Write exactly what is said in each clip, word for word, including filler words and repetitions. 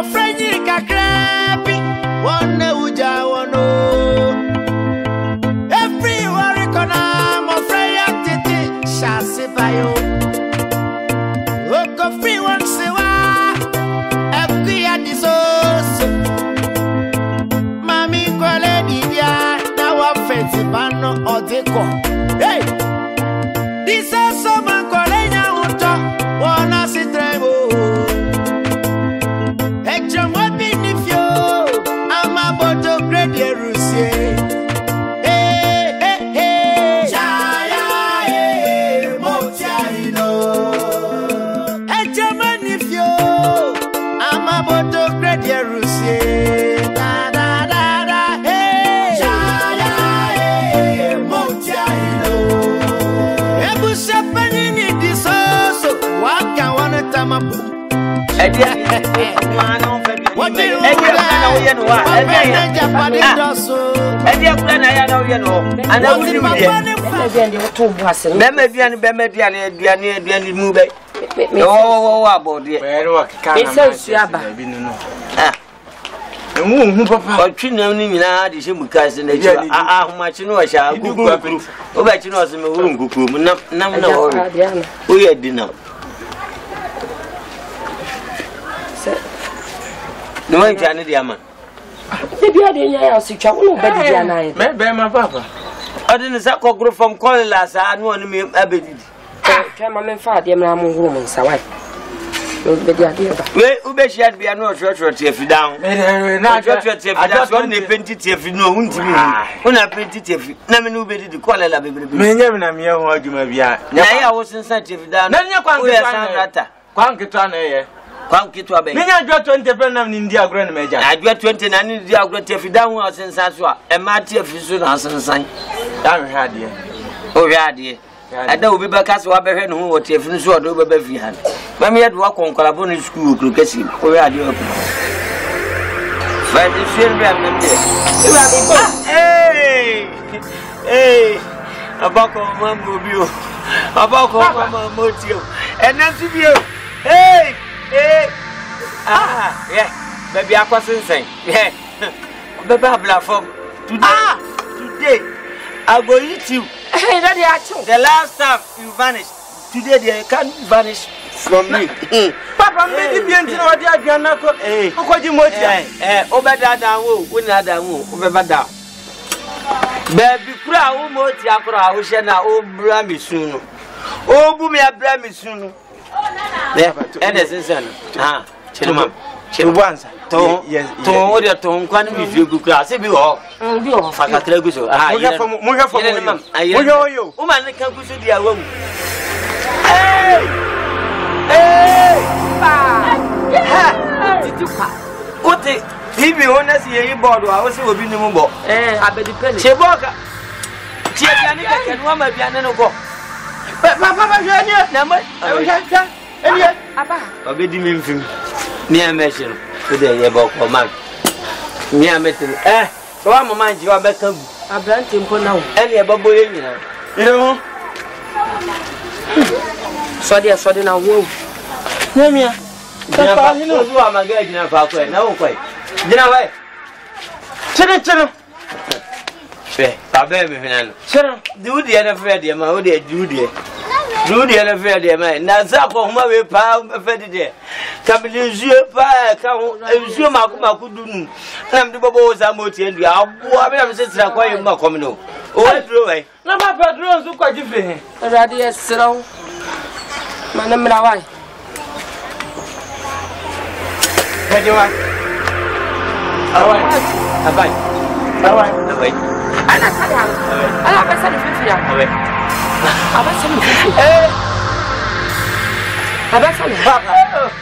friendly kakrabi one uja one every worry kona mo friend titi shasi bayo oko free one sewa every adisos mami kwale dia na wa feti bano odeko hey this is so man kwale nya unto wanna sit trebo extra mo binifio ama boto grade yerusie hey hey hey chaya hey motia ino extra manifio ama boto grade yerusie da da da da hey chaya hey motia ino ebu sepani ni disoso waka wana tamapu Edia, mano, what do you know? Edia, plan I know you know. And I will do it. Bemedian, Bemedian, Diani, Diani, move it. Oh, about it. It's so shabba. And who, Papa, Chinoni, the Shimukas in the jar. Ah, much you know, I shall go up. Oh, but you know, some room, no, no, we had dinner. No one can do it, man. Maybe I didn't know si chawu be di ana. Me be my papa. I didn't say go grow from calling last I know me abedi. Try my men fa dem na mo huru mo nsa why. Be di ade ba. We u be share be na church church if down. Na church church if down so na penti if no untimi. Una penti if na me no be di call la be be. Me nya me na me ho adwuma bia. Na ya wo sensa if down. Na nya kwan ketwa. Kwan ketwa na ye. Kwan kitwa be. Me nya dwa twenty pe na ndi agro na meja. Adwa twenty na ndi agro tefi da hu asensan so a e ma tefi so na asensan. Da we ha de. O we ade. Ada obi be ka se wa be hwe no hu tefi so do be be fi ha. Ma me yadu akonkola bo ni school kro kasi. O we ade o. Fa di shir be am ndi. E wa be go. Hey! Hey! Abako mambo bio. Abako mambo tio. Enansi bio. Hey! Hey! Ah, yeah. Baby, I was insane. Yeah. Baby, I platform. Today, ah! Today, I go eat you. Hey, daddy, I told. The last time you vanished, today they can't vanish from me. Papa, me di bien ti na wadi aduana ko. Eh. Ko ji mo ti. Eh, eh, obeda dan wo, wo na dan wo, obeba da. Baby, kura wo mo ti akura wo hye na o bra mi sunu. O bu mi abra mi sunu. Yeah, and as in son. Ah, Chilma, Chilwanza. Tom, yes, Tom, what you're Tom, can be few good class. If you all, Fakatraguso. Ah, you have from Muga for him. I know you. Woman, I can't go to the room. Hey! Hey! What the? He be honest here, board. I was will be no more. Eh, I bet the penny. Cheboka. Chianica can one my piano go. Papa, you number. Aba. Obedi me mfim. Me ameshin. Today ye bok o man. Me ametin. Eh, so wa mo man ji wa be kan bu. Abrante mpo na wo. E ne babo ye nyina. Ire So dia so dia na wo. Nyamia. Papa ni no wa maga gina fa ko e na wo ko e. Gina wa e. Chene chene. Be, baba me finan. Chene. Du dia na fa dia ma wo dia du dia. Do the other fair, dear man. Now, Zappo, my pound, a fed there. Camille, you pie, come, you Makuma could do. I'm the Bobos, I'm motivated. I'll have a sister acquire Macomino. Oh, I drew away. No, my patrons look quite different. Radi Sero. Madame Rawai. What do you want? I want a bite. I want a bite. I have a son of fifty. Abasa ni fufu. Eh. Abasa ni papa.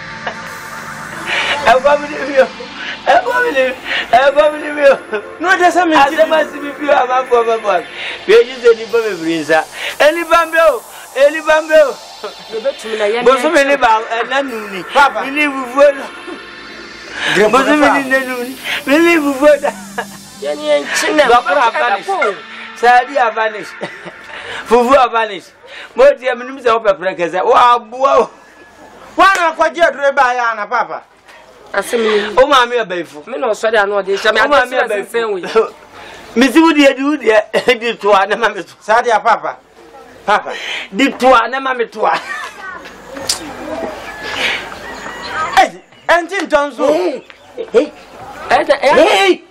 E gba mi ni o. E gba mi ni. E gba mi ni o. No dey say me. Asema si bi bi o ama fo me bo. Be ji se ni bo me brinza. Eli bambe o. Eli bambe o. Ye betumi na ye. Bo so me ni ba na nu ni. Papa. Mi ni fufu. Bo so me ni na nu ni. Mi ni fufu da. Ye ni enchi na. Dokura vanish. Sadi vanish. Fufu vanish. Mo ti am ni mi se o pepere kese. Wa bua o. Wana kwa je dure ba ya na papa. asemi o ma me abaifo me no so de anu de sha me ma me abaifo me si wo de di de di to a na ma me to sa dia papa papa di to a na ma me to a eh entin tonso eh eh eh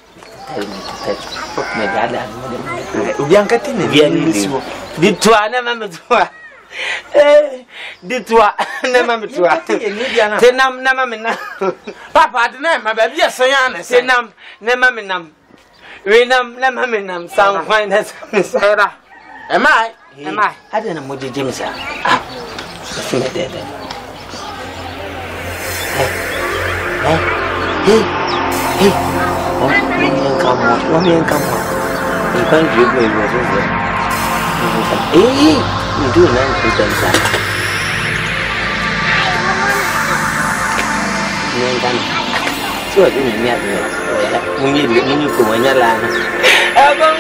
me dada obi ankati na via ni siwo di to a na ma me to a eh di to a na ma me to a tenam na ma me na papa de na ma ba bia san ya na tenam na ma me nam we nam na ma me nam san kwan na sa era am I am I ade na mo de jimsa ah so me de de eh eh eh oh me come on oh me come on you can't do it with this eh you do not do that me kan so do ni ya do ya muni muni ko wanya la na agam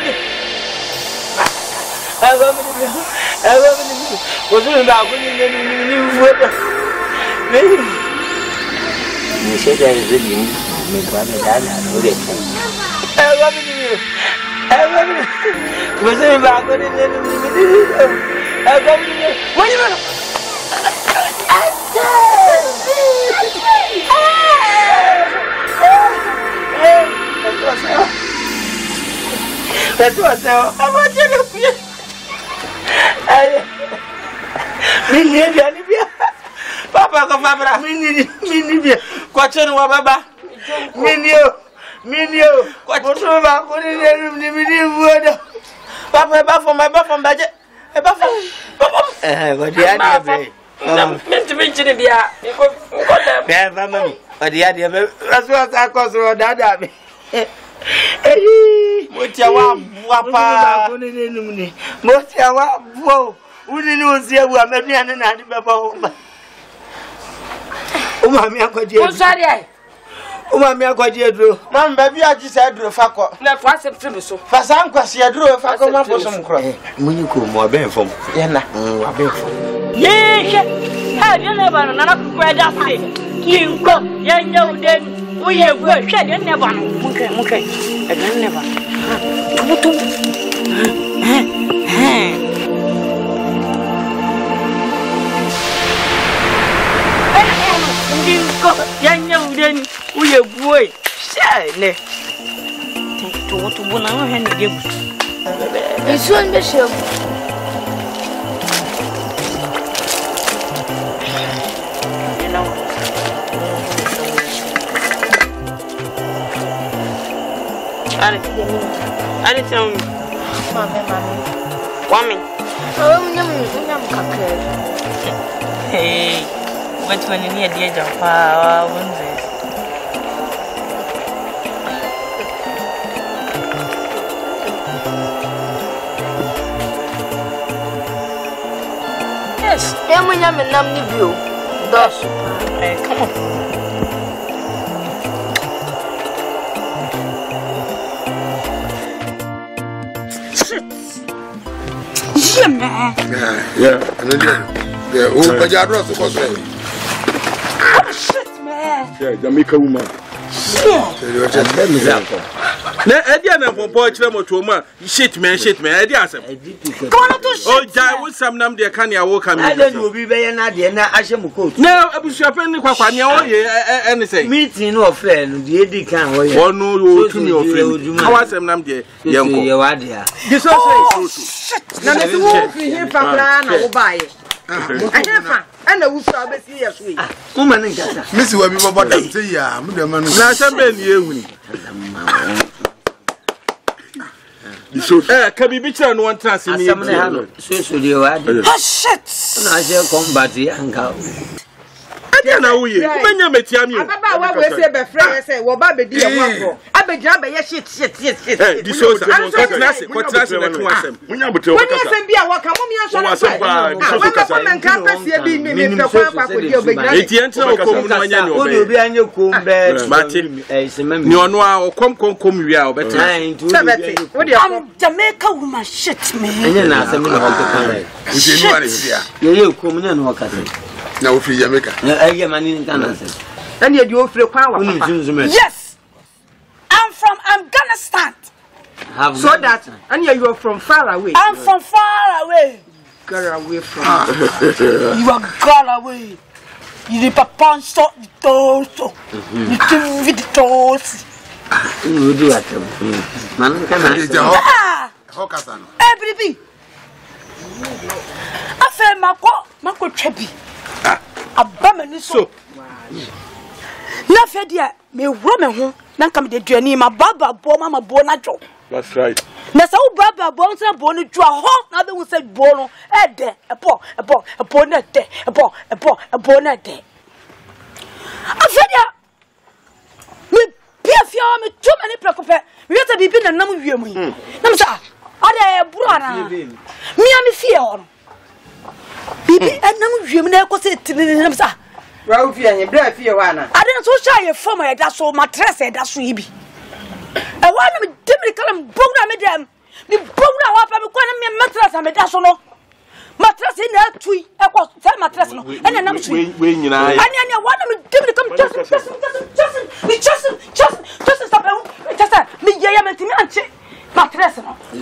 agam agam ko so ba ko ni ni ni fuata me ni se da zeli me ba me da na do de agam ni agam ko so ba ko ni ni ni agam ni wani ma That's what I'm going to do. Mini dia Papa ko Papa mini mini dia. Kwa chenu wa baba. Mini yo. Mini yo. Kwa chenu ba ko ni ni mini vuodo. Papa ba fo ma ba fo baje. E ba fo. Eh, ko dia dia be. Menti menti ne bia. Ko ko da. Be ba mami. Ko dia dia be. Aso asa ko so dada me. Eh, motia wa buapa ko ni ni ni. Motia wa buo. Uni ni ozi ewu amedi ane na adi beba oma. Oma mi akwaje. Ko sari ai. Oma mi akwaje duro. mam ba bia ji sa duro fa ko Na fa se firi so. fa san kwase duro fa ko ma bosom kro Munyi ko mo ben fom. ye na Wa ben fom. Ye she ha de na ba na na ku da se ki ko ye nyaw den wo ye go hwe de ne ba no mu ke mu ke e de ne ba tutu ko ye nyaw den wo ye go e she ne to to bu na ho he ne de gu Isu an be she Allez, allez, tiens. Mame mame. Wami. Oh, nyam nyam kakre. Hey, what when you need the job? Ah, wonze. Yes, emu nyam nam ni bio. Dos. Hey, come on. Yeah, yeah, and then yeah, oh, but you're not supposed to. Shit, man. Yeah, Jamaica woman. Na edi na pompo kire moto ma shit man shit man edi asem. Come on to shit. O jai wo sam nam de kan ya wo kam. Ade ni obi be ye na de na ahye mu coat. Na abusuafen ni kwakwa ne o ye eni say. Meeting no ofre no de edi kan wo ye. Onu o tumi ofre. Kawa sam nam de yenko. Ye wa de a. Di so say so. Na ne wo fi hin fa kra na wo bae. Ahia fa ana wo fa be si yeso yi. Mama ne ngata. Miss Wabi Baba dem say ya, me dem no. Na sam be ni ehuni. Di so eh ka bibi kira no wan trance ni. Asam ne ha no. So so de wa de. Oh shit. Na je combat anga. Edi na wo ye. Menya metia mi o. Ababa wa we say be frɛ ye say wo ba be di ye wo agro. Abegira be ye shit shit shit shit. Eh di so sa. Ko trance ko trance na ko asem. Munya bote o Woni kasa. asem bia wo ka mo mi anso na asem pa, di so so kasa. Wo na ka pasia bi mi mi pe kwa kwa ko di obegira. Eti entra o kom no anya ni Odo obe. obi anye kom be. Mate. Eh semam. Ni ono a o kom kom kom wi a obetena. Nine to Sabete. Wo di I'm Jamaica woman shit me. Enye na asem no ho kan lai. Uti ni wale sia. Ye ye kom nya no ka se. Na wo fi Jamaica. Na aye mani kan asem. And you do free power. Yes. I'm from Afghanistan. So that and you are from far away. I'm from far away. Get away from you are gone away. You need papa so toast. You can feed toast. You do at them. Man, can I? Eh, baby. I feel my co, my co cheppy. A bummy so. Nothing dear, me woman who, then come the journey, my baba, Boma, Bonajo. That's right. Na so baba bones and bone to a home, another would say bono, a day, a po, a po, a bonnet day, a po, a po, a bonnet day. I said, yeah, me Pierre, me too many preoccupied. We have to be been a number of you. Namsa, are they a brother? Me and me fear. Bibi, and number of you never say to Namsa. Ralphie and your breath, you wanna. I didn't so shy for my that's so my dress, that's sweet. I want to dimly come program them. The program up and me mattress and medasono. Mattress in that tree, I was tell mattress and then I'm sweet. When you know, and I want to dimly come just just just just just just just stop just me yam and Timanchi mattress.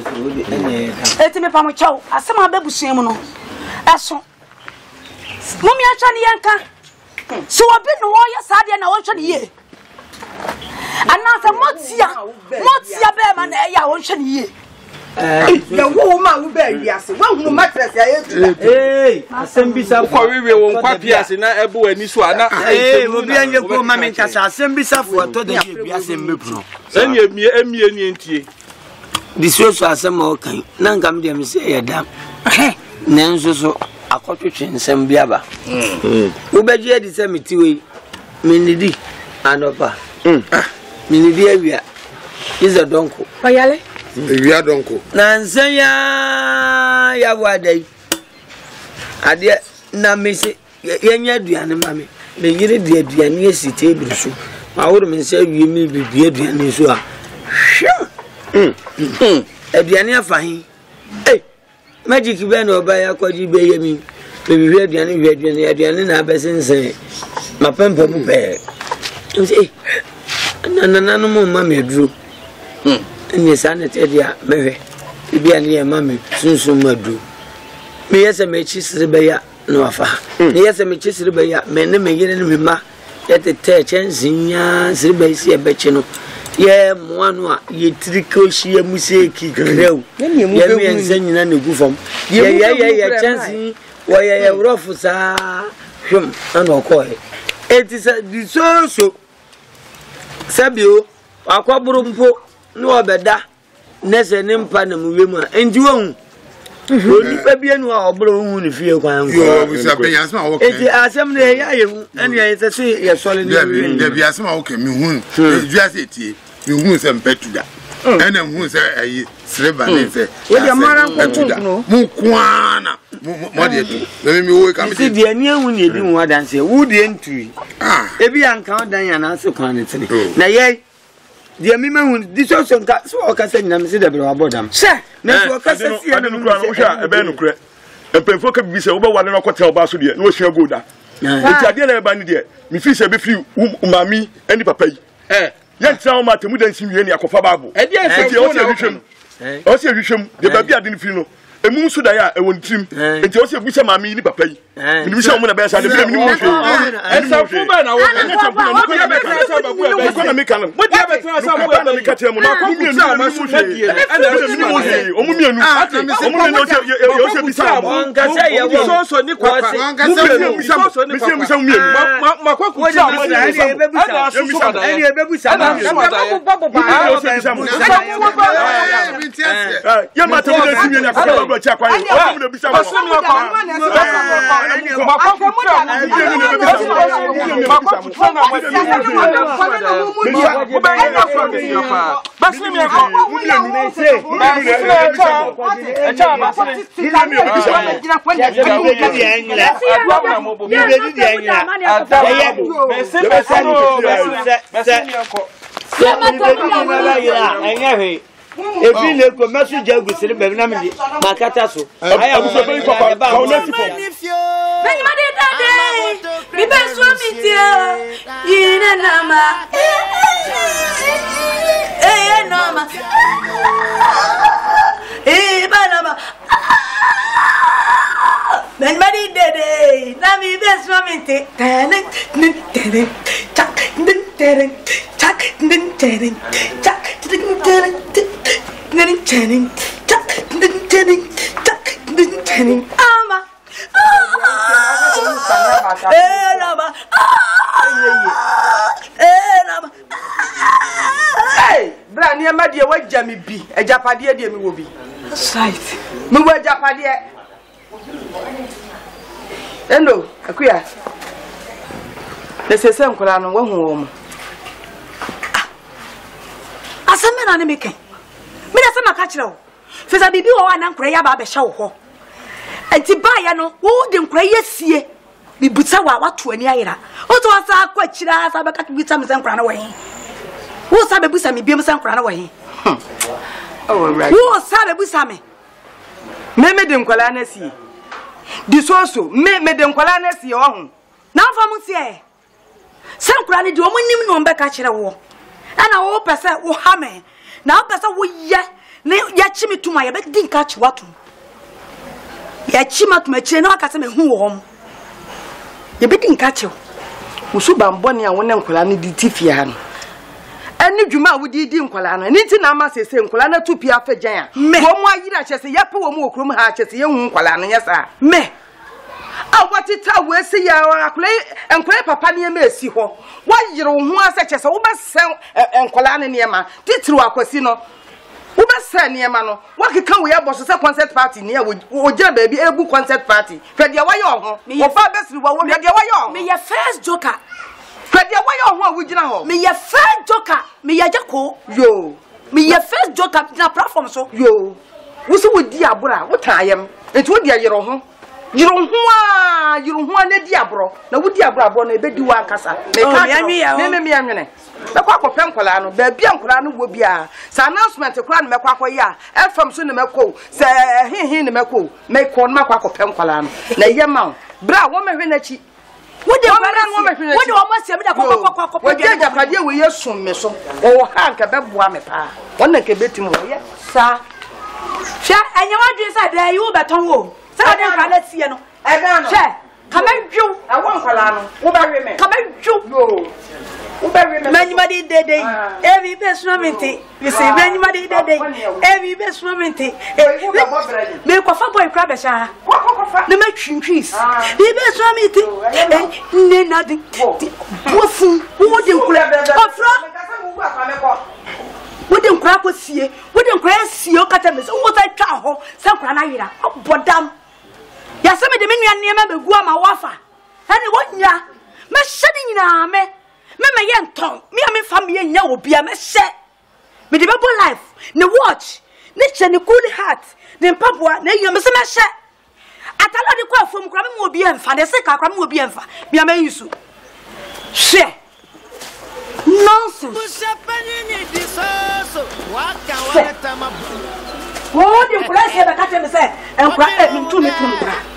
It's me from a chow, as some of the Bushimono. As so, Mummy Yanka. So I've been the warrior Sadia and I want to hear. And now some Motia, Motia Bearman, I want to hear. The woman who bear yes, one who mattress. Hey, Assembly for we won't papias in Abu and Niswana. Hey, will be on your poor mamma Assembly for to the Assembly. Send you me a me and tea. This was some more kind. None come to me say a damn. Nanso so akotwetwe nsem biaba mm wo beje di se metiwe minidi anopa mm minidi awia is a donko Payale awia donko na nsen ya ya wadai ade na mesi yenya aduane mame me yire di aduane esi table so ma woro me nse awie mi bibie aduane so a mm mm aduane afahin eh Magic Ben or by a quadri bay me, maybe we had the only red and the Adrian and Abbassin say, my pamper bear. And say, an animal mammy drew. And your son at Edia, Mary, to be near mammy, soon soon may do. Me as a matches the bay, no affair. Yes, a matches the bay, men may get in ma, yet the tear chance in ya, Sibay see a betchino. Yeah, one ye trickle she a musiki grow. Yemi and sending any go from. Yeah, yeah, yeah, yeah, chancing. Why a rough was a hum and a coy. It is a disorso. Sabio, a quabrumpo, no better. Nessa nimpanum women, and you won't. Maybe I know how blown if you can. You always have been as my okay. It is assembly, and yes, I say, yes, solid. There be as my okay, me wound. Just it. You won't send pet to that. And then who say a slave and say, well, your mother Mukwana. What did you let me wake up? See, the near when you do what and say, would the entry? Ah, if you uncle Diana answer quantity. Now, yea, the women, this also got so I can send them see the about them. Sir, no, I don't know, a benocrat. And Penfoca be so over one and a quarter basso, no shall go down. It's a dinner bandit there. Me fish a bit few, mammy, any papa. Eh. Yan tell ma temu dan sim yeni akofa babu e dey say o se hwehwem o se hwehwem de ba bia de ne fi no emu so da ya e won trim enti o se busa mama yi ni papa yi ni bi se mo na be sa de bi ni mo hwe e sa fu ba na wo ni te bu no ko ya be tra sa babu e ko na me kan mo dia be tra sa mo e na me ka tell mo na ko mi enu ma so hwe e na se mi mo hwe o mu mi enu o mu mi no se o se bi sa mo nka se ye wo so so ni kwa nka se mi so so ni kwa mi se mi enu ma kwa ku sa mo na e be bu sa e be bu sa na babu babu ba o se bi sa mo ya ma temu dan sim yeni akofa cha kwa yo o mu bi sa mo if you look at message, I will say, Macataso. I am so very papa. How let you? nama eh nama eh banama men mari dede na mi best moment tenen tenen tak tenen tak tenen tak tenen tenen tenen tak tenen tak tenen ama eh nama eh nama hey bra ni ma de wagya me bi ajapade de me wo bi site me wo ajapade endo akuya lesese nkola no wo hu wo mo aseme na ne meke me da sama ka kire wo feza bibi wo wa na nkora ya ba be hye wo ho enti ba ya no wo de nkora yesie bi buta wa wato ani ayira o to asa akwa kira asa be ka buta me se nkora na wo hin wo sa be busa me bi me se nkora na wo hin oh right wo sa be busa me me me de nkola na sie di soso me me de nkola na sie wo hu na fa mu tie se nkora ne di o munim no be ka kire wo ana wo pese wo ha me na wo pese wo ye ne ya chimi tuma ya be di nka chi wato ya chima tuma chire na aka se me hu wo hom ya be di nka chi wo su bamboni a wo ne nkola ne di tifia ha no ani dwuma wo di di nkola no ni ti na ma sese nkola na tupi afagyan a wo mu ayira kyese ya pe wo mu okrom ha kyese ye hu nkola no yesa me a watita we se ya akole enkola papa ne ma esi ho wa yire wo hu asa kyese wo ba se enkola ne ne ma titiri akwasi no wo ba se ne ma no wa keka wo ya boso se concert party ne wo gira ba bi ebu concert party fe de wa ye ho wo fa besiri wo wo de wa ye ho me ye first joker fe de wa ye ho a wo gira ho me ye first joker me ye jako yo me ye first joker na platform so yo wo se wo di abura wo taayem enti wo di ayero ho yiro ho a yiro ho na di abro na wo di abro abro na ebedi wa nkasa me ka me me me anwene be kwa ko penkola no ba bia nkola no wo bia sa announcement kora no me kwa ko ya fm so ne me ko se hin hin ne me ko me ko no kwa ko penkola no na ye ma bra wo me hwe na chi wo de wo me hwe na chi wo de wo ma se me da ko ko ko ko wo de japade we ye sum me so wo ha nka be boa me pa wonna nka betim wo ye sa sha anya wa dwen sa da yi wo beton wo sa de nka na tie no e ga no sha kamedwu a wo nkola no wo ba hwe me kamedwu yo Manyumadi dede, every best momenti. You see, Manyumadi dede, every best momenti. Me kwafa boy crab sha. Ne ma twintwis. The best momenti. Ne nothing. Wofu, wo de nkura. Ofra. Wo de nkura ko sie, wo de nkura sie o kata me so wo ta twa ho, se nkura na yira. Obodam. Ya se me de me nua ne ma begu ama wafa. Ene wo nya. Me hyedi nyina me. Me me yen ton me am fam ye nya obi a me hye me de bebo life ne watch ne che ne cool heart ne papoa ne yem se me hye atalo de kwa fom kra me obi emfa de se ka kra me obi emfa me am yusu hye nonsense wo de kra se be ka te me se enkra e me tu me tu me kra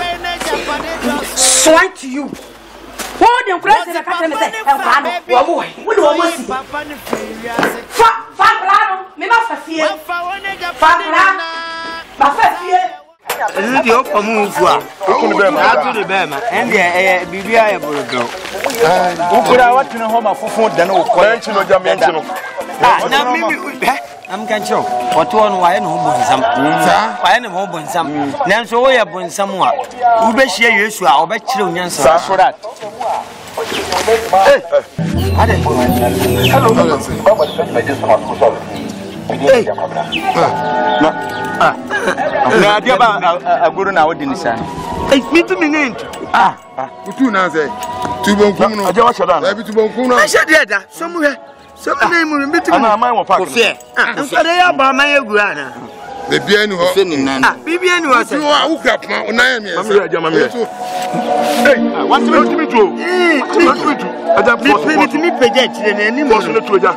swear to you. What the press in the country say, and Brano, what boy, what do I want to see? Fabrano, me must have fear. Fabrano, my first year. Is it your common food? How to the Bema, and the B B I will go. Who could I want to know how my food than no question or dimension? Now, maybe I'm can't show. What one wine home on some. I am home on some. Now, so we have been somewhat. Who bet share you, I'll bet children for that. Now, dear, a good hour didn't say. It's me to me. Ah, two now say, two bone come on, Josh, every two bone come on. I said, yeah, somewhere. So name will be to my wife. Fear. And so they are by my grana. The piano was in Bibian was you are who kept my own name. Hey, what's the matter with you? I don't want to me project and any more to the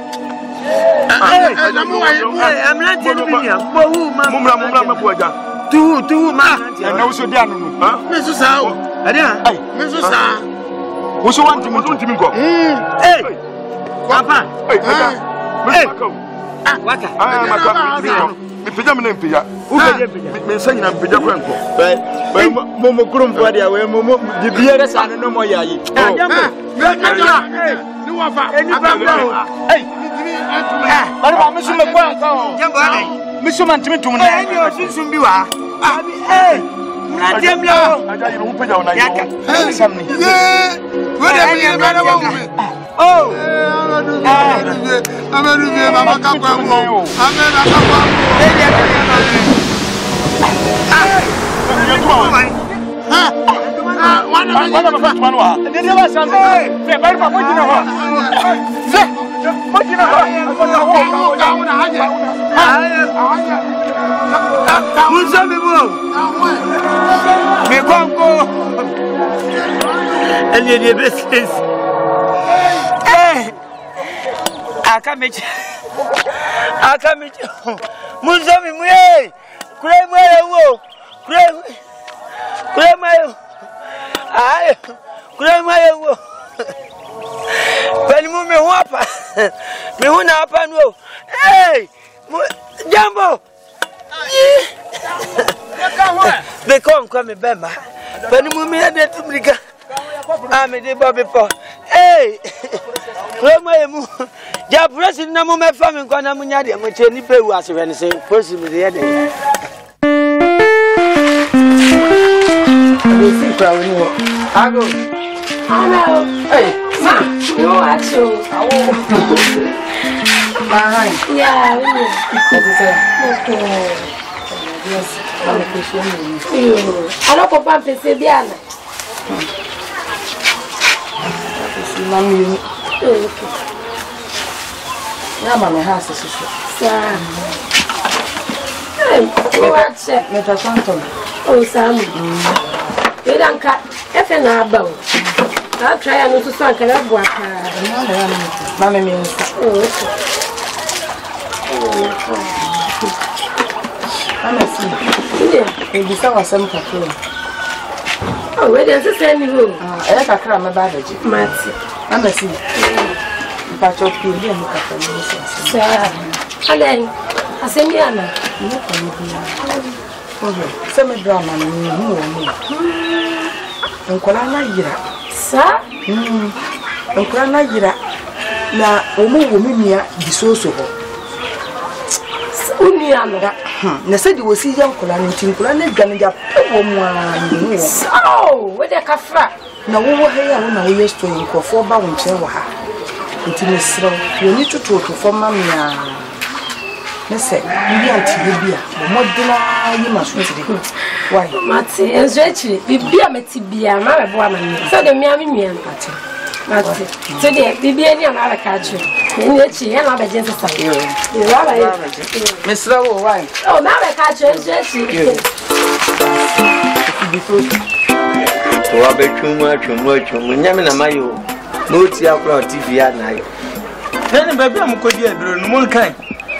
I'm not telling you. Mumra, Mumra, Mumra, two, two, man. I know so down. Missus How? I didn't. Missus How? Who's want to go? Hey! Papa! Hey! Hey! Ah, waka. Ah, maka. Me pija me pija. U be me say na pija kwanko. Ba mo mo kurum fo dia we mo mo di biere sa no mo yayi. Ah, jambo. Me pija. Ni wa fa. Eni ba ba. Hey. Ah, bari ba me su me kwanko. Jambo ale. Me su man timi tum na. Eni o sin sum bi wa. Ah, hey. Na dem lo. Aja yi hu pija ona yi. Yaka. Hey, samni. Yeah. We dem ye me na wa hu. Oh, Amadu vie, mama kakwa mo. Amena kakwa mo. Ah, ah, wana wana mafatu manwa. Ndio basi anze. Fe bali pa moji na ho. Fe. Moji na ho. Ho kauna haje. Ah. Musabe bo. Mekongo. Ele de business. Akamechi akamechi munzomi muye kule muye wo kule kule muye ay kule muye wo bali mume hapa me huna hapa nwo hey jambo be kon kwa me bema bali mume ya de tumrika ame de bobe po hey kule muye mu ja presi na mo me fa me kwa na munya de mo che ni pe wu asehwe ne se presi mi de de abi si kwa woni wo ago hello hey ma no acho awo bye yeah we okay yes I'm appreciate you ala ko pa pese bi ana pese mami okay Yama me hasa susu. Sa. Eh, what? Meta santo. Oh, Sam. You don't cut. If you na ba. I'll try and to sanka na bua ka. Mama me. Oh. Mama see. Yeah, e bisa wasam kakro. Oh, where does it send you? Ah, e kakra me ba daji. Mati. Mama see. Pacho pili mu kafa ni so. Sa. Alai. Asemi ana. Ni ko ni bia. Oho. Semi drama ni ni hu wo mu. Nkola na yira. Sa? Mm. Nkola na yira. Na omu wo mimia bisoso ho. Uni ana. Na se di wosi ya nkola ni tinkola na dwane ja pewo mu a ni wo. Oh, we de kafra. Na wo wo he ya wo na wo yesto nkofo ba wo nche wo ha. Intimisro, you need to talk to for mamma. Listen, you are to be a modula, you must reach the good. Why, Matty, and Stretchy, be a metibia, my woman. So the Miami and Patty. Matty, today, be any other country. In which he and other gentlemen. You rather, Miss Lowe, why? Oh, now I catch you, Stretchy. To be too much, too much, Yamina Mayo. No tia pro T V at night. Then baby am ko di aduro no mon kan.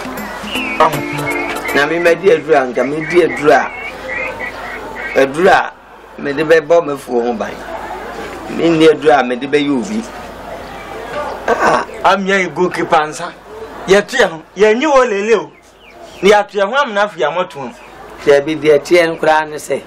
Na me me di aduro anka me di aduro a. Aduro a me de be bo me fu ho ban. Me ni aduro a me de be yovi. Ah, am ye goalkeeper ansa. Ye tia ho, ye nyi wo lele o. Ni atua ho am na afia moto. Tia bi de tia nkura ne se.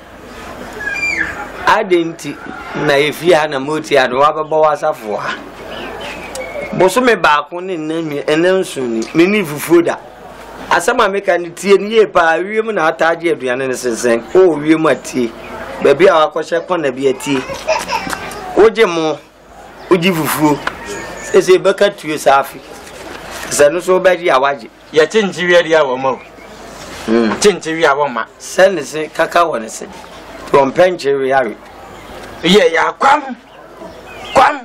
Adenti na efia na moti ado wababo wasafo ha boso me baako ne nami enensuni me ni fufuda asama meka ne tie ne ye pa wiem na ataje aduane ne sensen o wiem atie ba bia wakɔhye kɔna bi atie oje mo oji fufuo ese beka tuo safi sanu so ba di awaje ye chenjiwe di awoma mm chenjiwe awoma sense kaka wone se from penchewe yare ye ya kwam kwam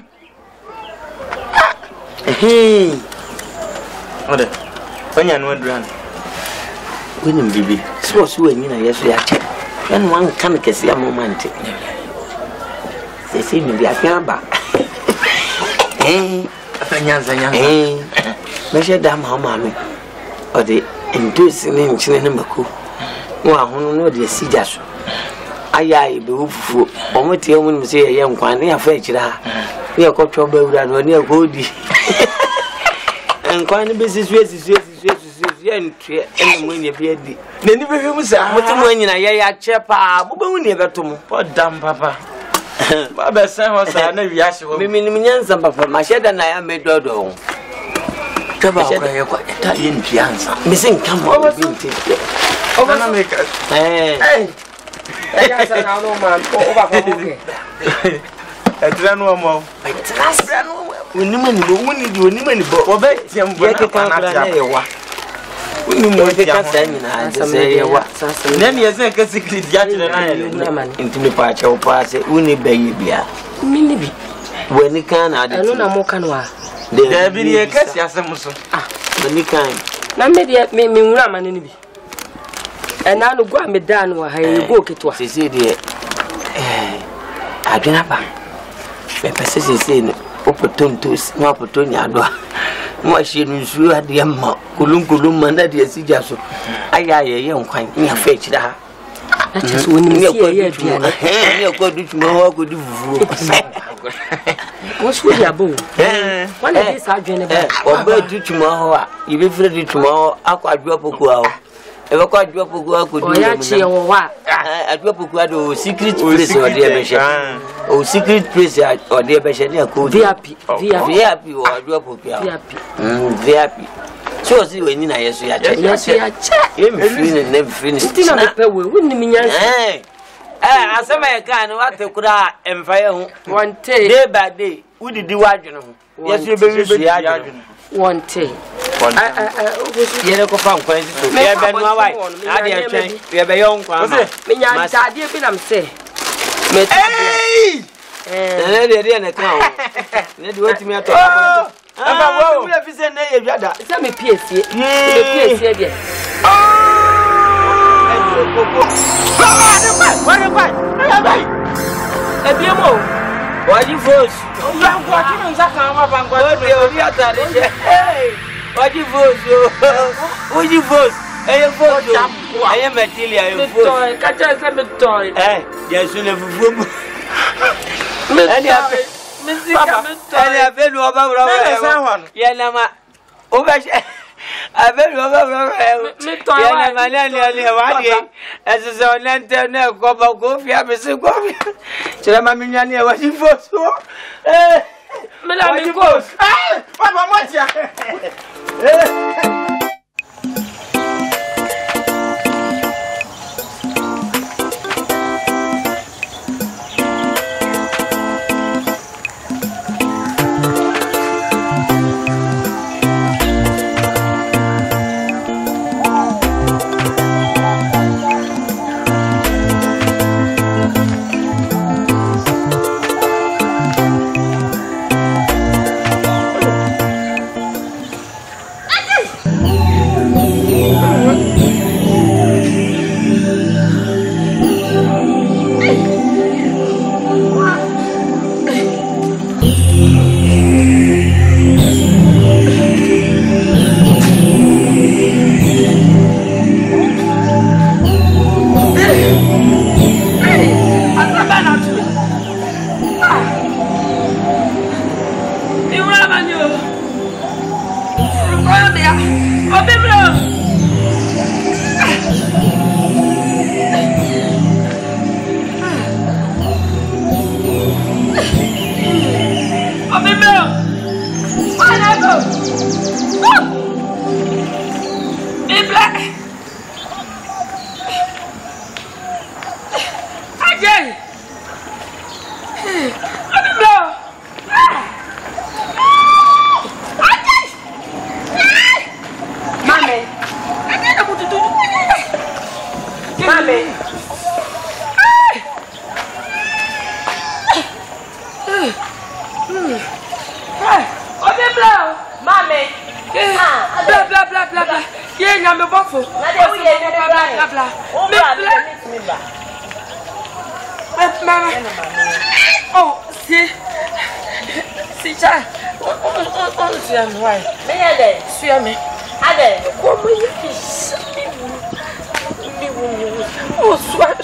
eh ode onya no adran wenim bibi so so anyi na yeso ya che en wan kan kesi ya moment se se mi bi afia ba eh afanya zanya eh me she da ma ma me ode endus ni nchine ne mako wo ahono no de sija so aya ibe ufufu omotie mu ni se ye nkwan ne afa akira We ko chobe ura no ne ko di. En kwa ni besi su esi su esi su esi su ye ntwe ene mo nya bi adi. Na ni be hwemu sa. Mo timo nyina ye ya chepa, bo be hu ne beto mo. Podam papa. Ba be sen ho sa na wi ahye wo. Mimi ni nyanza papa, ma sheda na ya medodo. Kaba kwa ye kwa ta ye npiansa. Me sin kamo bi nti. Oba na make. Eh. Eh. Ya sa na no man, o ba ko ke. Etra no mo. Etra no mo. Unima ni bo, uni di unima ni bo. Obe tiambo na kwa na ye wa. Uni mo ke ka sa nyina, se ye wa. Na ni yesa ka secret ya kire na ye. Nti me pa che o pa se uni bayi bia. Mini bi. Wani kana ade. Eno na mo kanwa. De bi ni ye ka si asem so. Ah, wani kan. na me de me me nwura mane ni bi. Ena no gwa me da no ha ye go ketwa. Sisi de eh adwena ba. Me pese sisi no opotontos no opotonya do. Mo ahye no nsuo ade ma kulun kulun manda de asija so. Aya ye ye nkwan nya fa kira ha. Na cheso woni me sie ye aduane. Eh ne ko du tuma ho ko du fufuo. Wo so ya bo. Eh wala de sa adwene ba. Oba du tuma ho a ibe fire du tuma ho akwa adwo poku a. Ebe kwa adwo poku a ko du. O ya chi wo wa. Adwo poku a do secret place o de be she. O secret place o de be she ne ko V I P. V I P o adwo poku a. V I P. Mm V I P. So si we ni na yeso ya che. Yeso ya che. E me free ne ne free ne. Ti na me pe we wonni mi nyansa. Eh. Eh asema ye kan no atekura emfa ye ho. One day. Day by day. Udi di wadwene ho. Yeso be wi su ya adwene. One day. Ah ah ah. Yere ko fa nkwan si so. Ye be no awai. Ade e twen. Ye be yo nkwan ma. Me nya ade bi na me se. Me eh. Eh. Ne de de ne kan o. Ne de wotimi ato. Aba wo. Me fi se na ye biada. Se me piesie. Me piesie de. Where you going? Ebiemo. Wadi voice. Ya ngwa ti nza kan ma ba ngwa. Odi odi atare je. Hey. Wadi voice. Wadi voice. Eye voice. Eye material eye voice. Toy, ka je se me toy. Eh, je su le fufu mu. Me toy. Me sika me toy. Ele afe no ba bra wa. Ye na ma. O ba abe no ba bra wa. Me toy. Ye na ma na ni wa di. Ese so na nte na ko ba ko fi a me se ko. Tira ma mi nya ni e wa di voice. Eh. Me la mi ko. Eh, papa mo tia. Eh.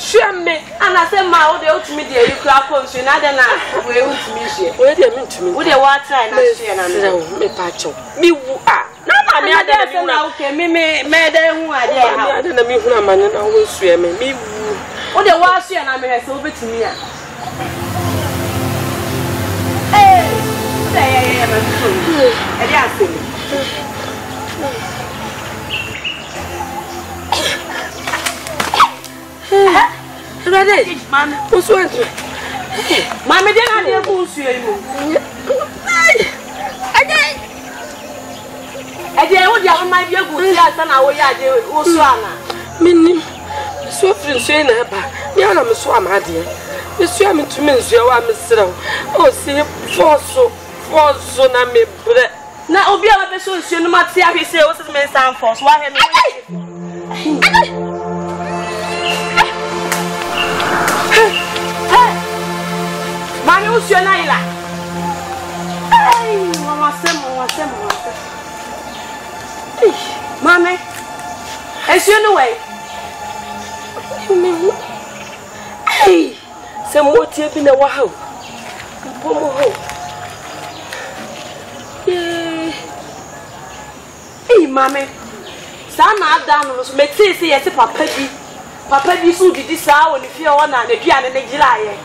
Share me, and I said, my old ultimate, you crack on, so now then I will to me. Where do you mean to me? Would you want to try and me patch? Me who are. No, I mean, I don't know. Okay, me, me, me, then who I didn't know me who I'm and I will swim me. Me, what the wash and I may have over to me. Hey, say, I am a fool. And yes, ready, man. What's wrong? Mamma, then I didn't push you. Again, again, what you have my dear good yes, and our yard was Swana. Minnie, so free, saying, Yana, Miss Swam, dear. Miss Swam to Miss Yoa, Mister. Oh, see, for so, for so, I may bread. Now, be able to show you, not see how he says, what's his main sound for? Why? Mami, who's your Naila? Hey, Mama, Sam, Mama, Sam, Mama. Mammy, is you no way? Hey, some more tip in the wow. Hey, Mammy, some are down was make say, yes, Papa. Papa, you should be this hour if you are on the piano in July.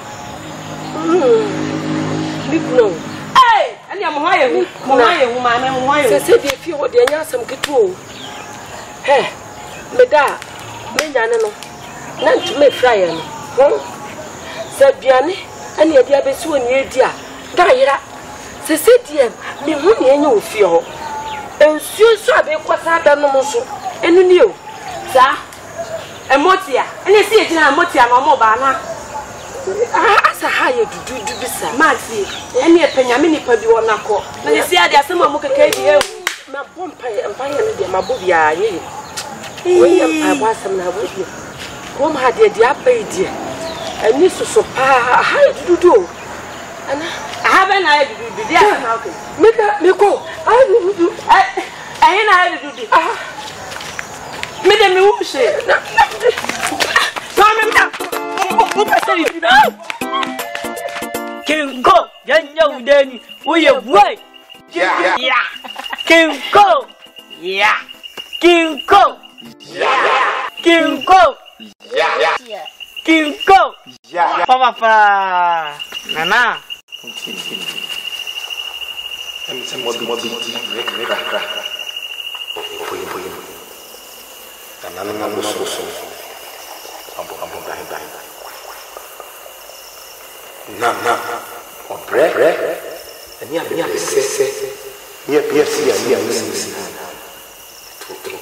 No. Hey, and I'm why why said if you would have some good tool. Hey, Meda, Medano, none to make fryer. Said Biani, and your dear Bessu and your dear. Diera, said, dear, me money and you feel. And soon saw be what I done almost. And you knew, sir, a motia, and you see it in a motia no more banana. As a higher to do this, Maxie, and your Penamini Padu on a court. When you see, there's some more cake here. My bumpire and finally, my booby, I was some now with you. Home had the diape, dear. And this is so high to do. And I haven't I to do the dear. Make a go. I ain't I to do this. Made a new shade. Come now. King go, then you then we have way. Yeah, King go, yeah, King go, yeah, King go, yeah, King go, yeah, Papa, Nana. And some more more big crack. And I'm not so. Na na o bread and ya ya se se ya ya si ya ya si to to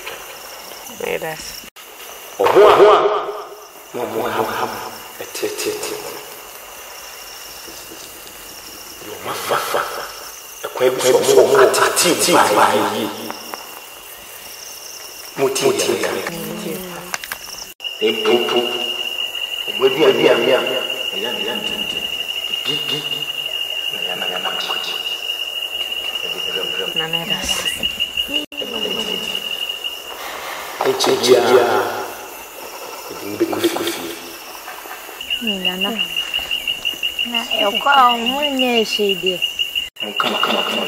edas o ho ho mo mo ha ha eti eti eti yo ma fa fa e kwa bi so mo atati ti ba yi mo ti ya e pupu o mo bi abi abi ya ya Bibi, na na na mkoji. Na neda. Echejia. Ndimbe ndikufi. Na na. Na yokwa mwenye shidi. Kama kama kama.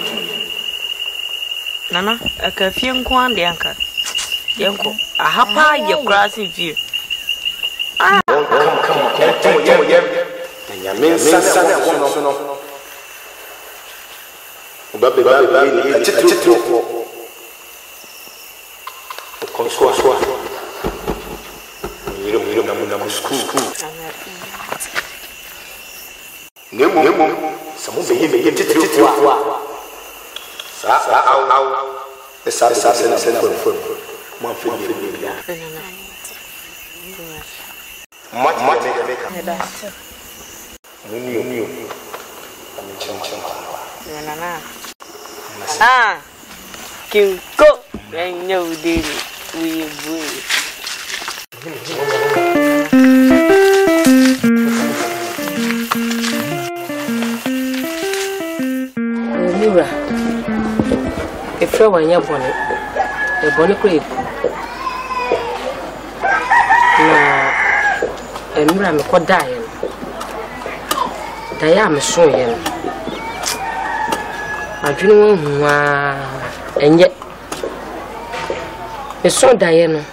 Nana, akafie nko ande anka. Yenko, ahapa ye krasi view. Ah, kama kama kama kama. Nyame sasa na wono no ubabe babe ni atitro konso so yiro yiro na na musku nemo nemo samu be be titro sa sa au au esa sa sa sa fo mo fa bi bia ma ma te meka Nuni nuni. Amechemchem kwa. Na na. Ah. Kinko, wenye udili, uibu. Mura. Efra wanya bone. E bone ko eku. Na emra me ko da ye da ya me so ye adwene wo huwa enye me so da ye no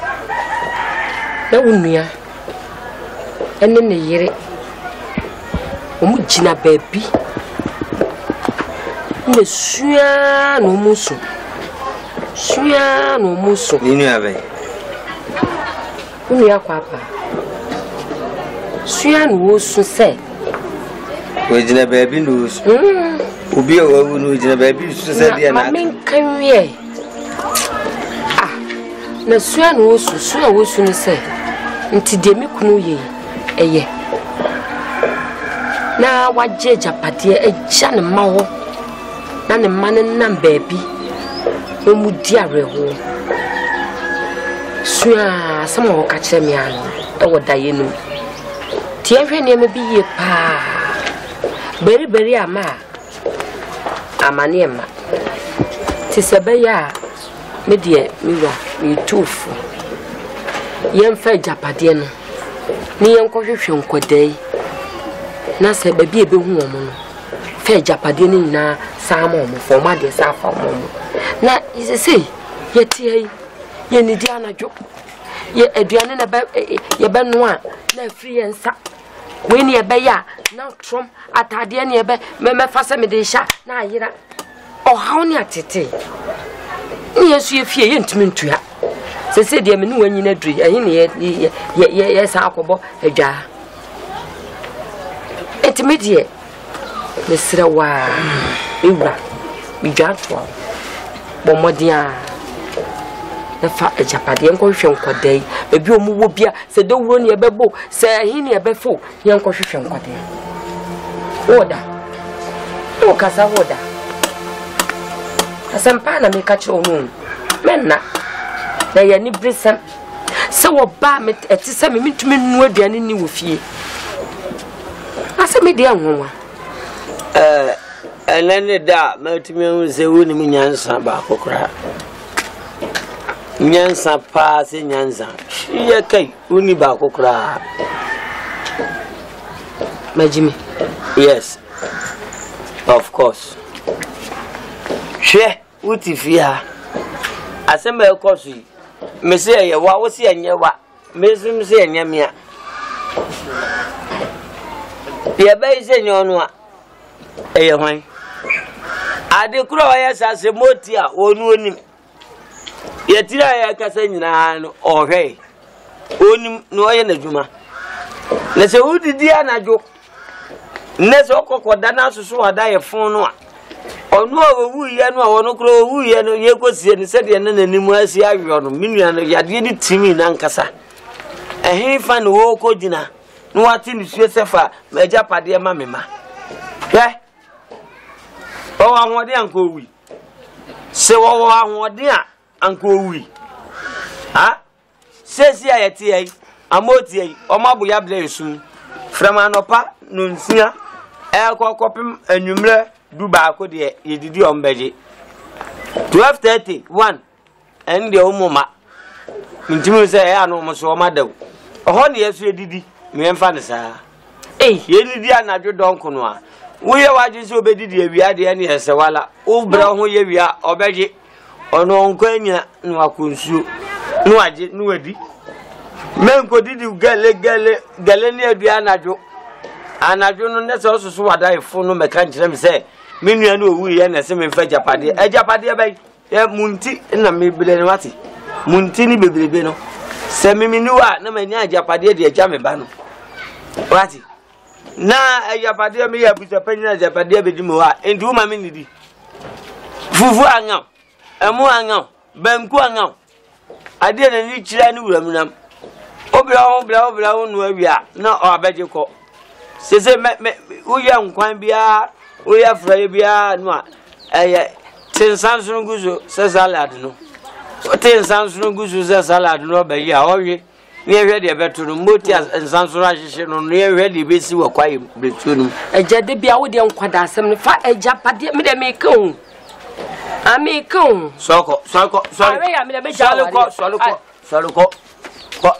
na wonua ene ne yire omu gina baabi ne sua no musu sua no musu ni nua be nua kwa pa sua no musu se we gina baabi no musu obi o wu no gina baabi su se dia na ma men kanwie ah na sua no musu sua musu no se nti de me kunu ye eye na waje japade eja ne mawo na ne mane nam baabi o mu di areho sua sama wo ka kire me ano e wo daye no tie hwe ne me bi ye pa beri beri ama amane ma ti sebe ya me die mi wa mi tufu yem fa japade no ni yen ko hwehwe nkodai na se baabi ebe hu omo no fa japade ni na samo mo fo ma de sa fa mo na ise ye tie ye ni dia na dwo ye aduane na ba ye ba no a na free ensa we ni ebe ya na trom atade ni ebe me me fa se me de sha na ayira o hawo ni atete ni yesu ye fie ye ntumi ntua se se de me ni wanyi na duri ehi ni ye ye ye sa akobo adwa etimedie mesra wa ewura bidwa to bomodia na fa ejapade enko hwehwe nkodai ebi omu wo bia se de wuro ne ebebo se hi ne ebefo yenko hwehwe nkodai woda o kasa woda asampa na me ka kire onu menna na ye ni brisam se wo ba me etise me mitumi nu aduane ni wo fie ase me de anwonwa eh enene da matimi hu se woni mi nyansa ba kokra nyansa pa se nyansa ye kai woni ba kokra majimi yes of course she uti fia asema ekosu me se ye wa wo se enye wa me zum se enye mia ye bai se nyono a eye hwan ade kuro wa ya sase moti a wonu onim ye tira ya kasa nyina no ohwe onim no ye nadwuma na se udidi anadwo ne se okokoda na soso wada ye fon no a onu owu ye no a wono kuro owu ye no ye kosie ni se de na nanim asi ahwe no minua no yade ni timi na nkasa ehin fa no wo kodina no wati ni sue sefa meja pade ma mema eh o ahode anko wi se wo wo ahode a anko wi ha se si ayeti ai amoti ai o mabu ya ble sum frama nopa no nsia e kokopim anwumre du ba ko de yedidi ombeje twelve thirty one en de umuma ntimi se e anu mo so madaw oho ne yesu edidi me mfa ne saa eh yedidi anadwo donko no a woye waje se obedidi awia de ne ese wala wo bra ho ye wia obeje ono nkwanya no akonsuo no aje no adi menko didi gale gale gale ne adua anadwo anadwo no ne se osusu wada ifo no meka nkire me se menua no owu ye na se me mfa japade ajapade bai e munti na me bele ne wati munti ni bebrebe no se mimini wa na manya ajapade de aja me ba no wati na ajapade me ya buta panyina ajapade be di mo wa enti wo ma me nidi fufu angam emu angam banku angam ade na ni kira ni wuram nam obra obra obra wonu awia na o abeje ko sese me wo ya nkwan bia wo ya fraye bia no a eye tinsanso nguzo se salad no tinsanso nguzo se salad no ba ya owe ni ehwe de beto no moti tinsanso ahihye no ni ehwe de besi wa kwaye beto no eja de bia wo de nkwada asem ne fa eja pade me de me kan ami kan soko soko soko are ya me de beja soko soko soko ko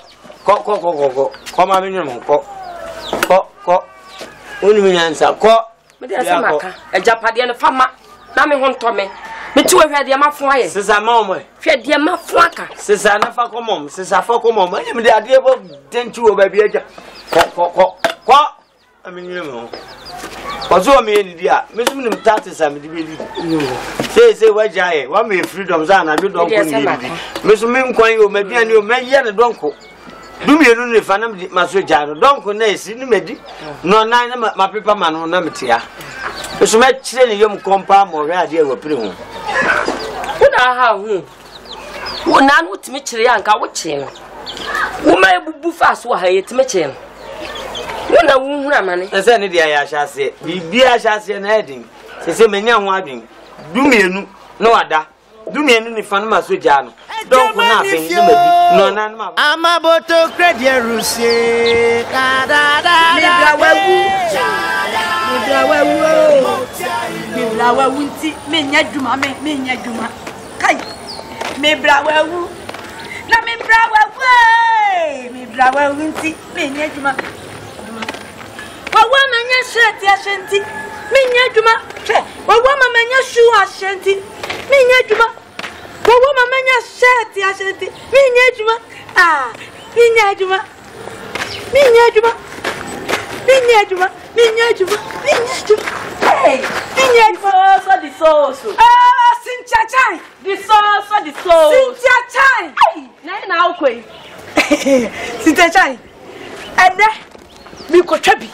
ko ko ko ko ko ma me nyum ko ko ko oni mi nyansa ko me de asa maka ejapade no fama na me ho ntome me ti we hwede ma fo aye sisa ma omo hwede ma fo aka sisa na fa ko mom sisa fa ko mom ani me de ade bo tentu o ba bi aja ko ko ko ko ami nyum ozo me ni dia me zum nim thirty sa me de bi li say say wajaye wa me freedom za na do donko ni di me zum me nkwan yo ma bia ni o me ye ne donko dumienu ne fa na me maso jaro donko na esi ni me di no nan na ma pepa ma no na me tia me zum me kire ne yom kompa mo hwe ade wa pire hu una ha hu una no timi kire ya nka wo kire no wo ma ebubu fa so ha ye timi kire una wu hu amane ese ne dia ya hyase bibia hyase na edin sese menya ho adwen dumienu no wada dumienu ni fa na maso jaro donko na afin ni madi no nan ma amaboto credit rusie da da da mi bra wawu mi bra wawu mi bra wawu nti me nya dwuma me me nya dwuma kai mi bra wawu na mi bra wawu mi bra wawu nti me nya dwuma wawu ma nya shirt ya shanti me nya dwuma che wawu ma nya shoe a shanti me nya dwuma wawu ma nya shirt ya shanti me nya dwuma ah me nya dwuma me nya dwuma Minha Juma, minha Juma, minha Juma. Hey, minha Juma, só de soço. Ah, Cynthia Chai. De soço, de soço. Cynthia Chai. Ai, nem na alcooi. Cynthia Chai. Ede, me cochabi.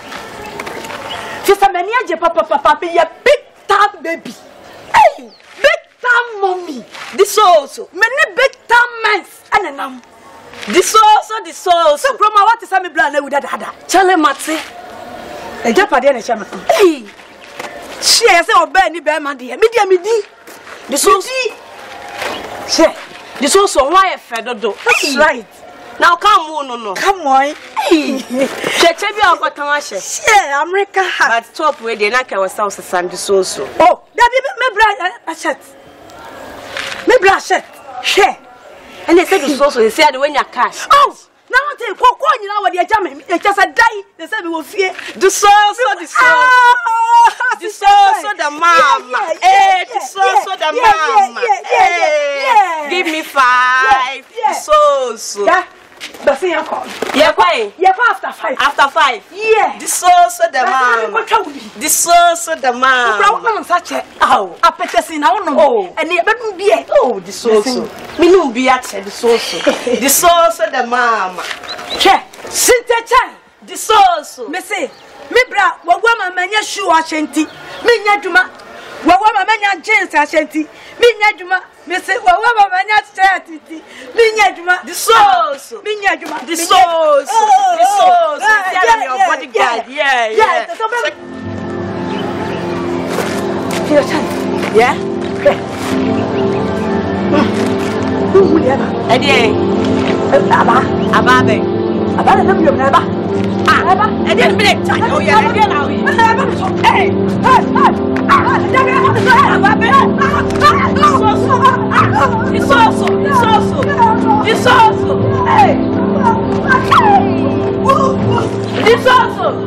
Fiz a mania de papa papa be a big time baby. Hey, big time mommy. De soço. Many big time men. Ananam. The source, the source. So, from what is Sammy Blanc with that? Charlie Matse. A Japanese shaman. Hey, she has a Benny Berman, dear, media midi. The source, she, the source of why a feather do. That's right. Now come on, no, no, come on. Hey, check me out what I say. Yeah, America has top where they like our south Sunday source. Oh, that be my brother, a shirt. My brother, shirt, share. And they said the source, they said when you cash. Oh, now I tell you, what you know what you're jamming. They just a die. They said we will fear the source of the source. The source of the mama. Eh, the source of the mama. Eh, give me five. The source. Yeah. But see, I'm calling. Yeah, why? Yeah, after five. After five. Yeah. The source of the mama. The source of the mama. Brown such a oh. I put us in our no. And it wouldn't be it. Oh, the source. Me no be at the source. The source of the mama. Check. Cynthia Chai. The source. Me say, me bra, what woman mania shoe ashanti. Me nyaduma. What woman mania jeans ashanti. Me nyaduma. Me say, what woman mania stati. Me nyaduma. The source. Me nyaduma. The source. The source. Yeah, your bodyguard. Yeah, yeah. Yeah. Who will ever? Eddie. Abba. Abba. Abba. Let me know. Ah, Abba. Eddie, break time. Oh, yeah. Eddie, now. Hey. Hey. It's also. It's also. It's also. Hey. It's also.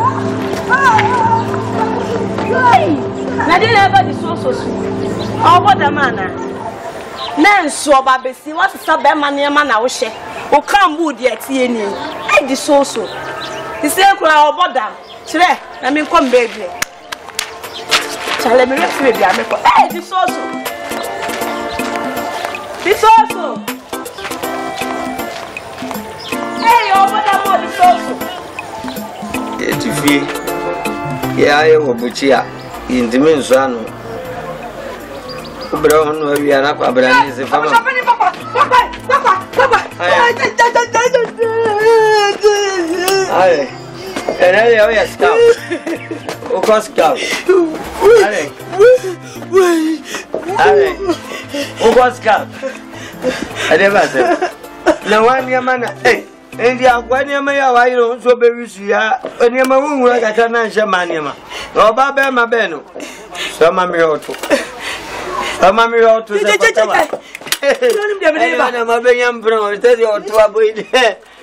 Hey. Na dey never the so so sweet. Obo da man na. Na nso oba besi what is be man e ma na wo hye. O kan bu de atie ni. E di so so. Ti se kura obo da. Kire na me kom baby. Chale me refi baby am ko. E di so so. Di so so. Hey obo da mo di so so. E ti fi. Ya ye wo buchia. Intime nsano obra hono awia na kwa bra ni se fama papa papa papa papa ai era eu ia scout o coscout ai ai o coscout ade base na wani amana eh endi akwani ama ya wa yiro nso be wisu ya oni ama wunwura kata na nche manema oba be ma be no so ma mi oto so ma mi oto se pata ba no nim de be ba na ma be yam bro te di oto aboide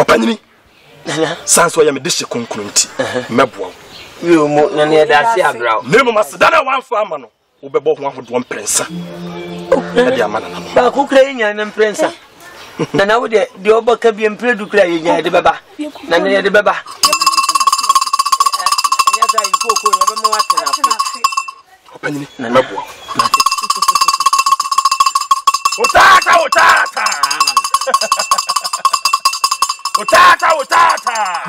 Opanyini. Sanso ya me de hye konkron nti. Meboa. Yo mo na ne da se abrawo. Nemo masedana wanfo ama no. Wo bebo ho ahodo mprensa. Na dia mana na. Ba ku kra nya na mprensa. Na na wo de de obaka bi mpredu kra nya de beba. Na ne de beba. Ya sa ikoko ya be mo watena. Opanyini meboa. Utata utata. Utata utata.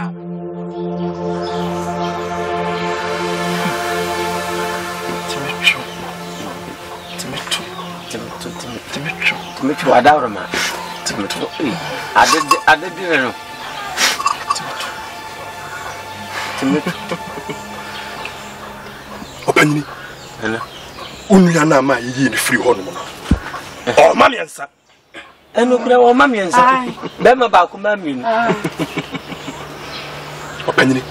Timichu adawra ma. Timichu. Ade ade dire no. Timichu. Opanyini. Ana. Unuya na ma yi ni free ho no. Oh mami ensa. Eno kura o mami ensa. Be ma ba ku mami no. Opanyini.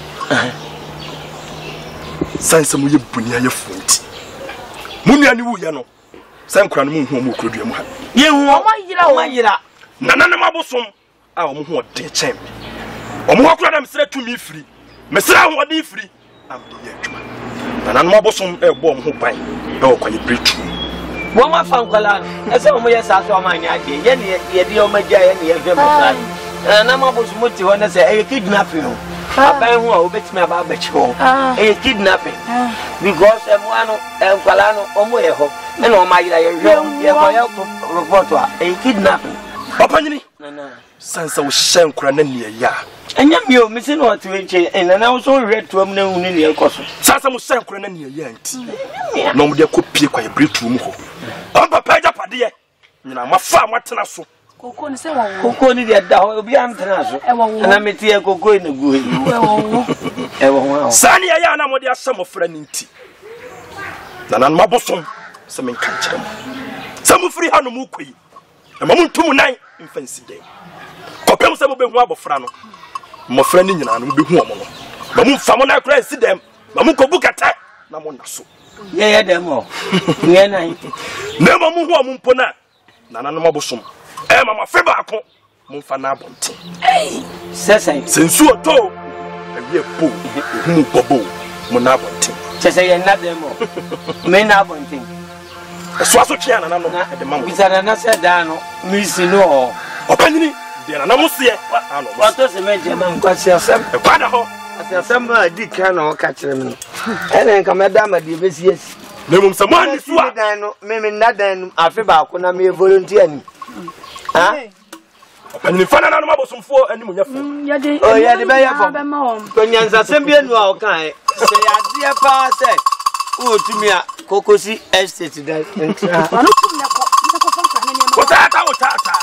Sansa mu ye buni aye fonti. Munua ni wu ye no. San kura no mu hu mu krodua mu ha. Ye hu o ma yira o ma yira. Nana na mabosom a o mu hu de chen. O mu kura na mesra tumi firi. Mesra hu de firi. Am de ye adwuma. Nana na mabosom e bo mu hu ban. E o kwaye bretu. Wo ma fa nkwala no. Ese o mu ye sa so ma nya ade. Ye ne ye de o ma gya ye ne ye hwe mo sai. Nana mabosom ti ho na se e kidnapping o. Aban hu a obetimi aba abachi ho. E kidnapping. Because e mo ano e nkwala no o mo ye ho. E na o ma yira ye hwe ye ko ye report a e kidnapping. Opanyini. Nana. Sansa wo hye nkura na ne ya. Anya mi o misi no otu enche na na wo so hwe tuam na hu ne ne ekoso. Sansa mo hye nkura na ne ya nti. Na mo de kopie kwa ye bretu mu ho. On papa ja pade nyina mafa matena so. Koko ni se wo. Koko ni de da ho obi antena so. Na metie koko na gu hi. E wo ho. Sani ya ya na mo de asha mo fra ni nti. Na na mabosom se men kan kire mo. Se mo firi ha no mu koi. E mo ntum nan mfansi de. Kopem se mo be hu abofra no. Mo fra ni nyina no be hu omo no. Ma mu mfa mo na kra si dem. Ma mu kobu kata na mo na so. Ye ye dem o. Ye nan. Na ma mu hu omo mpo na. Na na no mabosom. Eh mama fe ba ko mo mfa na abonten. Eh. Sesai. Sensu oto. Awie po. Hu bobo mo na abonten. Sesai ye na dem o. Me na abonten. So so chia na na no e de mam. Bisa na na se da no. Mi si no. Opanyini de na na mo se ano. Wato se me je man kwasi asem. E kwada ho. Asem ba di kan o ka kire me no. Ene nka me da ma di besi esi. Na mum se mo ani so a. Dan no me me na dan no afi ba ko na me volunteer ni. Ah? Opanyini fana na no mabosomfo ani mu nyafo. Ya de. Oh ya de be ya fo. Ko nyanza sem bi enu a o kan e. Se ya de pa se. O tumi a kokosi estate da entra. Anu tum na ko. Na ko fon kan ni ma. Otata otata.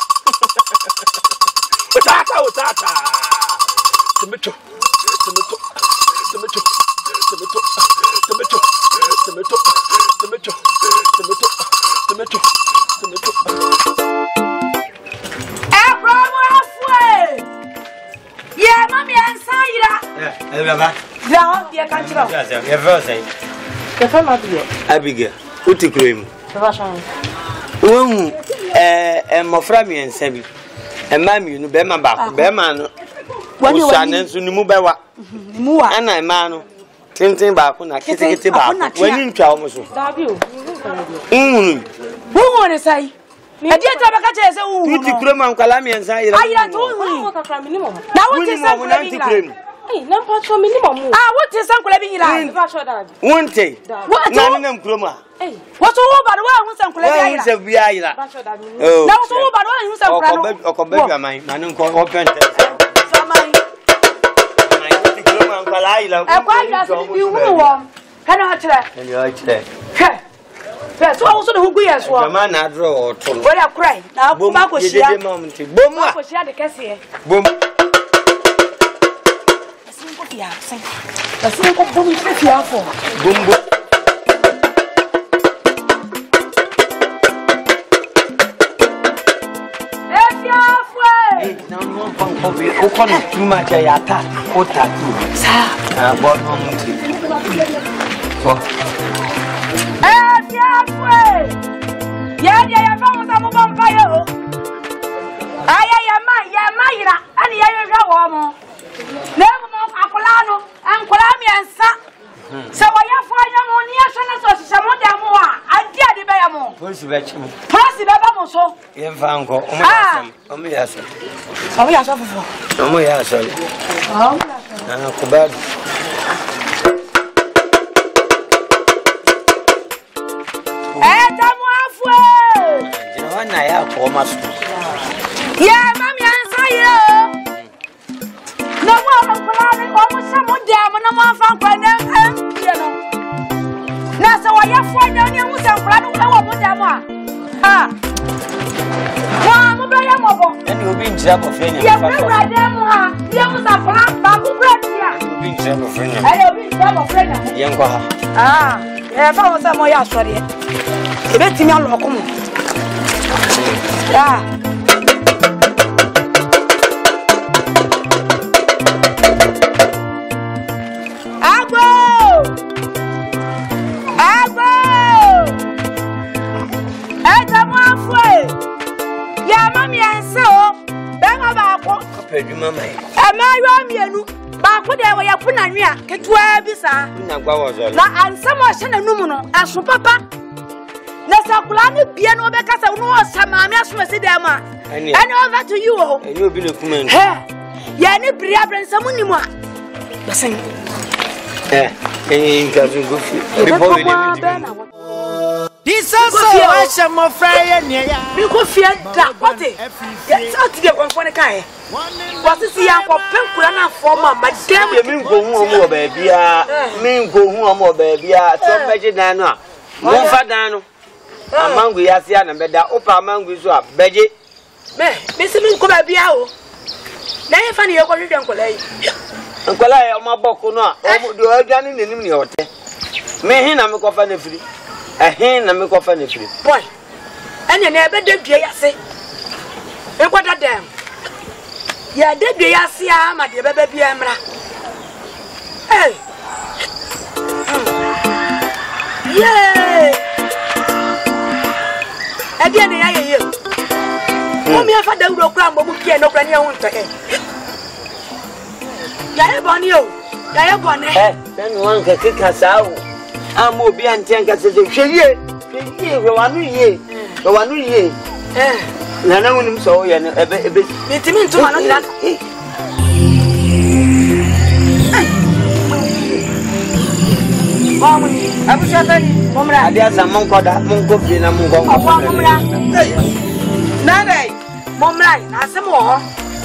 Otata otata. Tomato. Tomato. Tomato. Tomato. Tomato. Tomato. Tomato. Tomato. Tomato. Tomato. Yeah, mommy, I'm sorry. Yeah, eh baba. Down, dear country. Yeah, yeah, yeah, first say. The first Abigail. Abigail. Uti krem. Fashion. Won eh eh mofra mi ensabi. E ma mi nu be ma ba ko be ma no. Wani wani nsu ni mu be wa. Ni mu wa. Ana e ma no. Tintin ba ko na kitikiti ba ko. Wani ntwa o mo so. Dabi o. Mm. Wo won sai. E dia ta baka che se wu. Uti krem an kwala mi ensa ira. Ayira to wu. Na wo ti san kwala bi ira. Eh, na pa cho minimum. Ah, wo ti san kwala bi ira. Ba cho dad. Wonte. Na ni nam krem a. Eh. Wo to wo ba wo hu san kwala bi ira. Wo se bi ira. Ba cho dad. Na wo to wo ba wo hu san kwala no. O ko be bi aman, na ni ko o pente. Samai. Mai uti krem an kwala ira. E kwa ira se bi wu wo. Kana ha kire. Ni ha kire. He. He, so wo so de hu gu yes wo. Jama na draw o to. Wo da cry. Na ku ba ko shia. Bom a. Ko shia de kese. Bom. Asin ko fia, asin. Asin ko bom se fia fo. Bom bom. O kono tuma cha ya ta o ta tu sa na bo no mti so eh bia fwe ya ya ya fa mo sa mo ban fa yo aya ya ma ya ma ira ani ya yo Police betch. Police baba mo so. Yen fango. Omo ya so. Omo ya so. Omo ya so fofo. Omo ya so. Ah, ah, kubad. Eh, tamu afwe. Jina ya ko masu. Yeah, mami ansa yo. No mo plan o mo se mo dem na mo afa kwa na em ye no. Na se wa ya fo nya ni mu se plan no wo mo dem a. Ah. Wa mo bra ya mo bo. Eni obi ntira ko fe nya. Ye bra dem ha. Ye mu sa plan ba ku bra dia. Obi ntira ko fe nya. Eh, obi ntira ko fe nya. Yen ko ha. Ah. Eh, fa mo se mo ya sori e. Ebe ti mi alo ko mo. Ah. Agbo! Agbo! Ega mo afwe. Ya mami ense o. Be ma ba ko. Pedu mama yi. E ma yo mienu. Ba ko de wo ya kuna nwia ketua bi sa. Nya gwa wo zo. Na ansa mo hye na numu no, aso papa. Na sakula ne bia no be kasa no osa maami aso mesi dem a. Any over to you o. Any obi le kuma. He. Ya ne bria bransa munimo a. Basen. Eh, eh, gazu gofi. Ribo ile mi. This also was a more fire near ya. You go fear that what it. Get out to the one for the guy. What is the uncle Penkura na former my damn you mean go home baby? Mean go home baby. So beje dano. Mo fa dano. Amangu yasia na beda opa amangu so a beje. Me, me se min ko ba bia o. Na ye fa ne ye ko hwehwe nkola yi. Nkola ye o maboko no a o do adwane nenim ne ote. Me hin na me ko fa na firi. Eh na me ko fa na firi. Boy. Anya na ebe da dua yase. E ko da dem. Ya da dua yase a ma de bebe bia mra. Hey. Yeah. Ade na ya ye ye. Mo mi afa da wuro kura mbo mu pie no kura ne ho nto eh. Ya e boni o. Ya e boni. Eh, then one ka kika sawo. Am obi anten ka se hweye. Hweye we wanu ye. We wanu ye. Eh. Na na wonim so ye no ebe ebe. Mitimi ntuma no ila. Mama, abu shatani, momra. Adia sa mon koda, mon ko fi na mon ko. Ofa momra. Nane, momra, na se mo ho.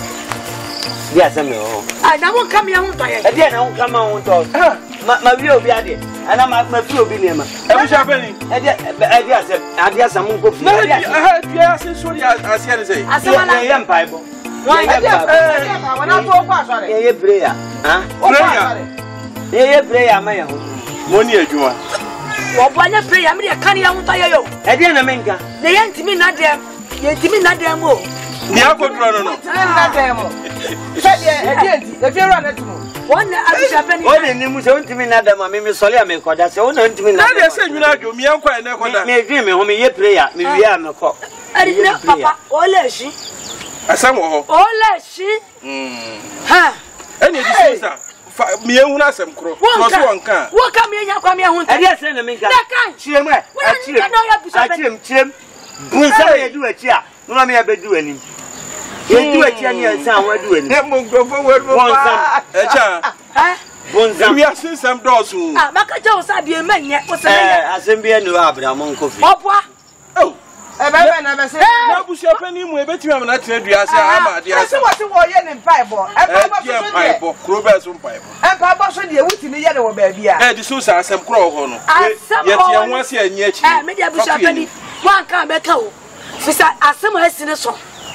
Dia se me ho. Ah, na won kam ya hun to ye. Adia na won kam hun to. Ma ma wi obi ade. Ana ma ma fi obi ne ma. Abu shatani. Adia adia se adia sa mon ko fi. Adia eh dia se so dia asia ne sei. Asamala. Ye mpaibo. Wan adia eh wana to kwa sore. Ye ye prayer. Ha? Prayer. Ye ye prayer ma ya ho. Moni adwuma. Wo banya prayer me de kan ya hun to ye yo. Adia na menka. Ne ye ntimi na dem. Ye ntimi na dem o. Ni akoduro no no. Na dem. Se de e di e fi ro na tumu. Won na abu shatani. O de ni mu se ntimi na dem ma me me sole am koda se o na ntimi na. Na de se nwuna adwo mi ankwa na koda. Me dwi me ho me ye prayer, me wi am ko. Ari na papa, o le shi. Asam wo ho. O le shi. Mm. Ha. Eni di sensa. Mi ehun asem kro. No so wonka. Wo ka me nya kwa me hun. Adia se na menka. Na kan. Chirem e. Chirem. Chirem chirem. Bunsa ye du achi a. No me ya be du anim. Ye du achi ani ansa wa du anim. E mo gofo we do pa. E cha. Eh? Bunsa. Mi asensam dozu. Ah, maka je o sa bi emanye. O se Eh, asem bi enu Abraham nko fi. Oboa. Oh. E be be na be se. Na busu apani mu e betimi am na tena dua se ama dia se. Se wo se wo ye ne mpaibo. E pa ba so de. Mpaibo, kro be so mpaibo. E pa ba so de wutimi ye ne wo ba bia. Eh di so sa asem kro ho no. Asem Ye tie ho ase anyi achi. Eh, me dia busu apani. Wan kan be ka o. Fisa asem asine so.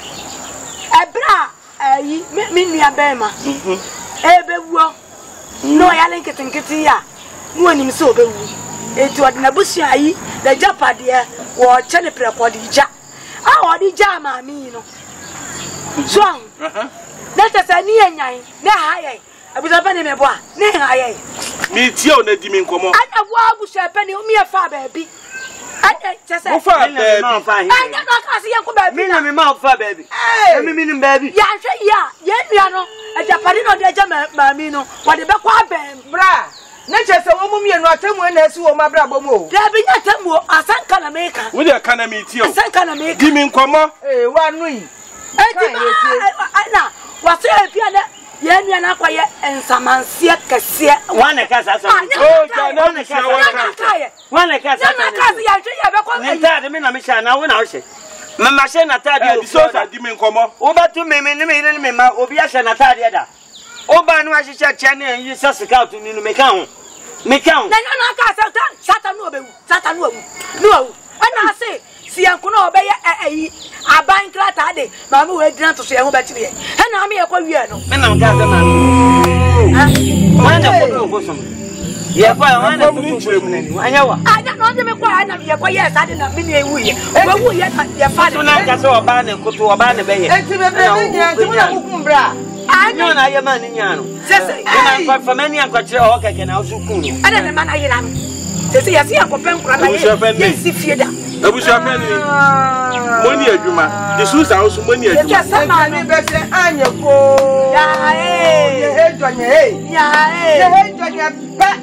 Ebra ayi me nua be ma. Mhm. E be wuo. No ya len ketenkete ya. No anim se obewu. Eti odina busu ayi, the japade e wo che ne prekodi ja. Ah, odi ja ma mi no. So, uh-huh. That is a near nine, na high. I was a penny me boy, na high. Me tio na di me nkomo. I na wa bu she penny o me fa baby. I just say, "Mo fa baby." I na ka see yanko baby. Me na me ma fa baby. Eh, me me baby. Ya hwe ya, ye nua no, e japade no de ja ma mi no. Wo de be kwa ben, bra. na che se wo mu mienu atamu na esi wo mabra bomo da bi nya tamu asanka na meka wo de kana me ti o asanka na meka gi mi nkomo eh wa nu yi enti na wase afia da ye nua na kwaye ensamansie kese wane ka sa sa oh ja na me sha wa ka wane ka sa na ka ya hwe ya be ko ni ta de me na me sha na wo na wo she mama she na ta de o so sa gi mi nkomo wo ba tu me me ni me ni me ma obi a she na ta de da o ba nu a she che che na yi sa scout ni no me ka ho me ka ho na na ka satan satan no obewu satan no obewu no obewu ana se si anko na obeye eh aban krata de mama we dina to so ye ho betire e na me ye kwa wie no me na me ka sa ma ha wane ko ko so ye kwa wane ko ko so ni anya wa anya no de me kwa na ye kwa ye sa de na me ne ewu ye ewu ye na ye fa so na ka so oba ne ko to oba ne be ye enti be be be nya enti mo na kukum bra anya na ye ma ni nya no sese na kwa famani an kwa kire o keke na osu kun no ana ne ma na ye na sese ye si an ko pen kura na ye si fie da abusu afani moni adwuma de su sa osu moni adwuma ye se ma ni be se anya ko ya eh ye he donya he ya eh ye he donya pa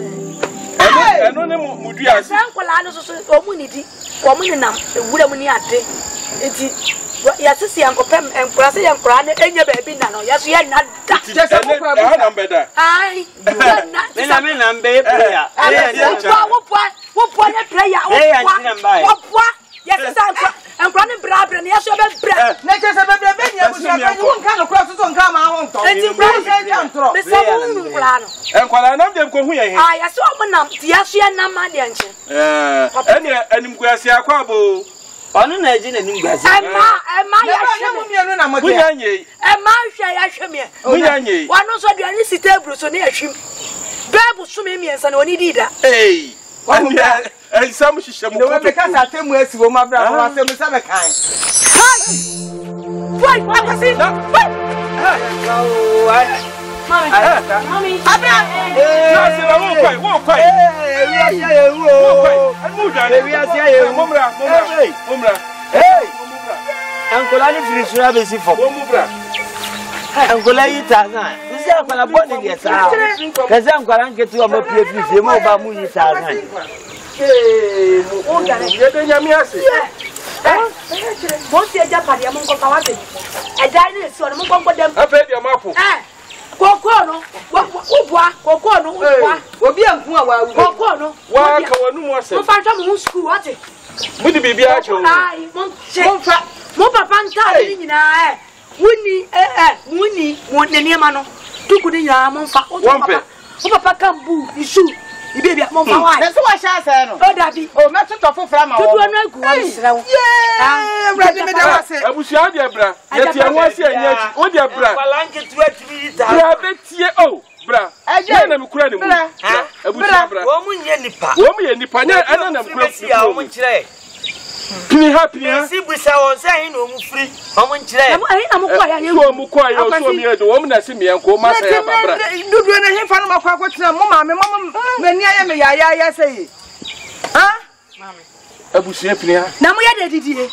eno ne mu dua se an ko la no so so o mu ni di o mu ni nam ewura mu ni ade enti ya sisi yankopem enkura se yankura ne enya ba bi na no ya so ya na da jese ko kwa bu na mbeda ai me na me na mbe prayer wo po wo po ne prayer wo po ya sisi yankura enkura ne bra bra ne ya so be bra na jese be be be ni abusu afani won kan no kwa so so nka ma ho nto enti bra se jantro me se wo nkura no enkwala nam dem ko hu ye he ah ya so mo nam ti ya so ya nam ma de nche eh ene anim ko ase akwa bo onu na eji na nim gase ema ema ya hwe mienu na mo de munyanye ema hwe ya hwe me munyanye wanu so de ani sitebru so ne ahwim bebu so me miensa na oni dida eh wanu eh sam shishe mu ko ka sa temu esi wo mabra wo asem sa be kan foi akasi Mami, mami, abra. Eh, na wo kwai, wo kwai. Eh, wi asia ye wu o. Wo kwai. Anu da ne wi asia ye wu. Momra, momra. Momra. Hey. Ankola ni firi sura be si fo. Wo mubra. Ankola yi ta na. Isi ankola boni de sa. Kaza ankola nketu o ma pie firi fie mo ba mu yi sa na. Eh, mo ga ne ye de nyame ase. Mo ti eja pade mo nko pa wa se. Eja ni so mo nko dem. Afa de mapo. Eh. Koko no. Wo bua, koko no, wo bua. Obi anku a wa wu. Koko no. Wa ka wanu mo ase. Mo fa nta mo school wa te. Mudi bibia acho. Ai, mo che. Mo fa. Mo papa nta ni nyina eh. Wuni eh eh, wuni mo ne ne ma no. Tuku ni nyina mo fa. O papa. O papa kambu isu. Ibe bia mo fa wa. Na so wa sha ase no. O dabi. O me to fofra ma wo. Tudu na agu wa srew. Yeah, bra ni me da wa se. Abusia de bra. Ye tie ho ase anya. O de bra. Ankola nketu atimi yi ta. Bra betie o. Bra. Eje na me kura ni mu. Abusia bra. Wo mu nye nipa. Wo mu ye nipa nya ana na kura firi ya wo mu nkire. Pini ha pini ha. Si busa won se hin no mu firi. Wo mu nkire. Na mo ayi na mo kwa ya So mu kwa ya so mi edo wo mu na se mi enko ma se ya babra. Dudu na he fa no makwa akotena mo ma me mo mani aye me ya ya ya sei. Ha? Mami. Abusia pini ha. Na mo ya de didie.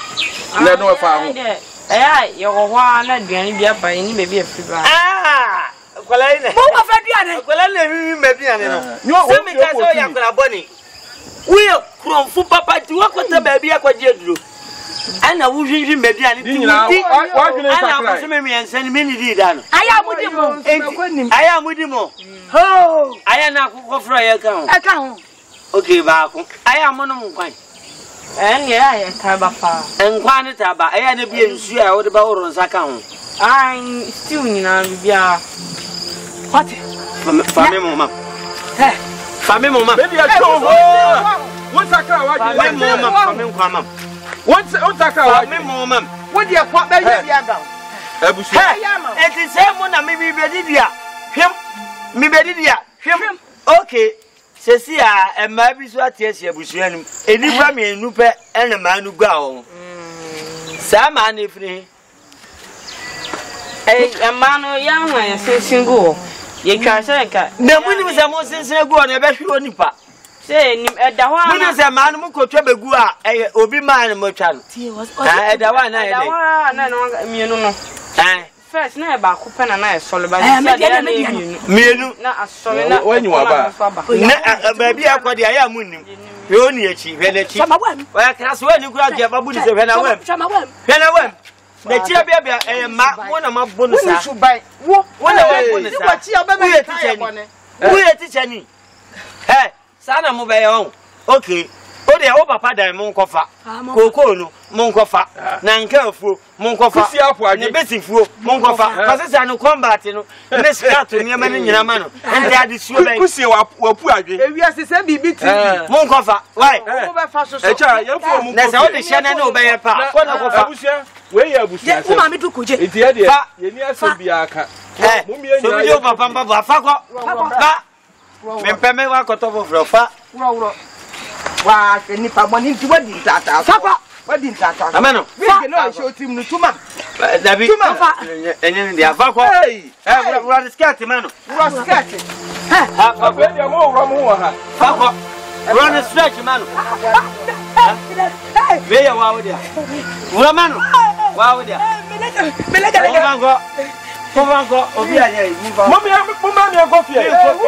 Na no fa ho. Eh, ye wo hwa na duane bia ba ni be bia firi ba. Ah! Ankola ine. Mo wa fa duane. Ankola na wi me duane no. Se mi ka so ya ankola boni. We kromfu papa ti wakota ba bia kwaje duro. Ana wo hwihwi me duane ti. Wa dwene sakra. Ana ko se me miensa ni me ni di da no. Aya mudi mo. Aya mudi mo. Ho! Aya na akukọ fro ya ka ho. E ka ho. Okay ba ko. Aya mo no nkwan. Eh, ne ya ye ta ba pa. Nkwan ne ta ba. Aya na bia nsu a wo de ba woro nsa ka ho. Ai, still nyina bia. What? Fa me mo ma. Eh. Fa me mo ma. Baby a show ho. Won sakra wa Fa me mo ma. Fa me nkwan ma. Won won sakra wa. Fa me mo ma. Wo de kwa ba ye bia ga. Abusia. Eti se mo na me bi bedidi a. Hwem. Me bedidi a. Hwem. Okay. Sesi a ema bi so atiesi abusua nim. Eni fa me enu pe ene ma nu gua ho. Sa ma na efiri. Eh, ema no ya hwa ya sensingo. Ye twa se ka. Na mu nim se mo sensin gu ona be hwe onipa. Se nim eda ho Mu nim se ma no mu kotwa begu a eh obi ma na mo twa no. Ah eda wa na ye. Eda ho na no mienu no. Eh. first na ba ko pena na e solo ba mienu na asole na wanyi wa ba na ba bi akodi aya munnim we oni echi we na echi wa class we ni kura je babu ni se we na wem we na wem na tira bia bia eh ma mo na ma bonus a wo wo na wa bonus a wo chi obema ye teacher ni wo ye teacher ni eh sana mo be yon okay o de o papa dan mo nkofa koko no mo nkofa na nka afuo mo nkofa ne besifuo mo nkofa pasesa no combat no ne skat ni ma ni nyina ma no ende ade suo ben kusie wa pu adwe ewi asese bibi ti mo nkofa why mo be fa so so echa yefo mo na se o de hye na o be ye pa ko na kofa abusia we ye abusia ye uma mi du koje enti ye de ye ni asem bia aka mo mi enyo so mi o papa papa fa ko ba me peme wa ko to fo fa wuro wuro wa se ni pa mo ni ti wadi tata fa fa wadi tata ameno we ge no show team no tuma dabi tuma fa enye ni dia fa ko eh wura skirt mano wura skirt ha fa be dia mo wura mo ha fa ko wura stretch mano we ya wa dia wura mano wa dia melega melega ko ko ko obi anya yi mu fa mo mi mo ma mi go fie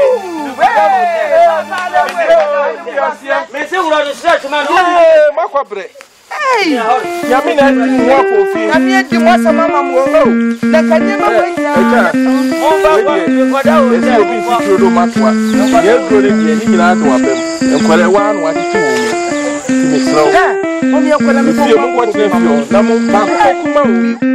me se wura stretch mano eh makwabre hey ya mi na ndi wo ko fi na mi ndi mo sama mam wo na kanye ma we ya mo ba ko da o se obi fi tro do matwa ye tro le ni ni nyina do abem enkwale wa no ati ti wo mi mi sro eh mo mi enkwale mi fi mo ko ti fi o na mo ba ko kuma o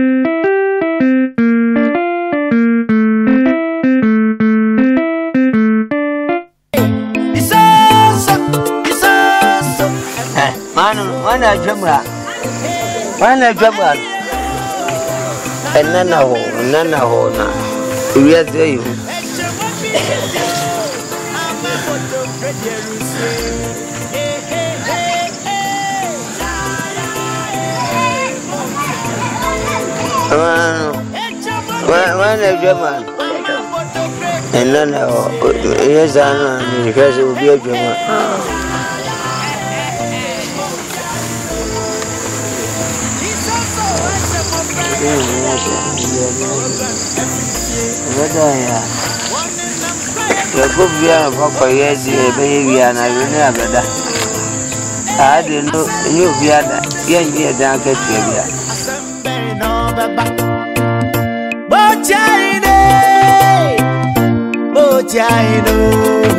mano wana jamra wana jamra enana ho enana ho na uya zeyu wana wana jamra enana ho yezana ni kazi uya jamra Bedaya. Yakob ya papa yezi ebe ya na yene abeda. Ade no nyu biada yenye ya dan ka tiebia. Bochaine. Bochaine.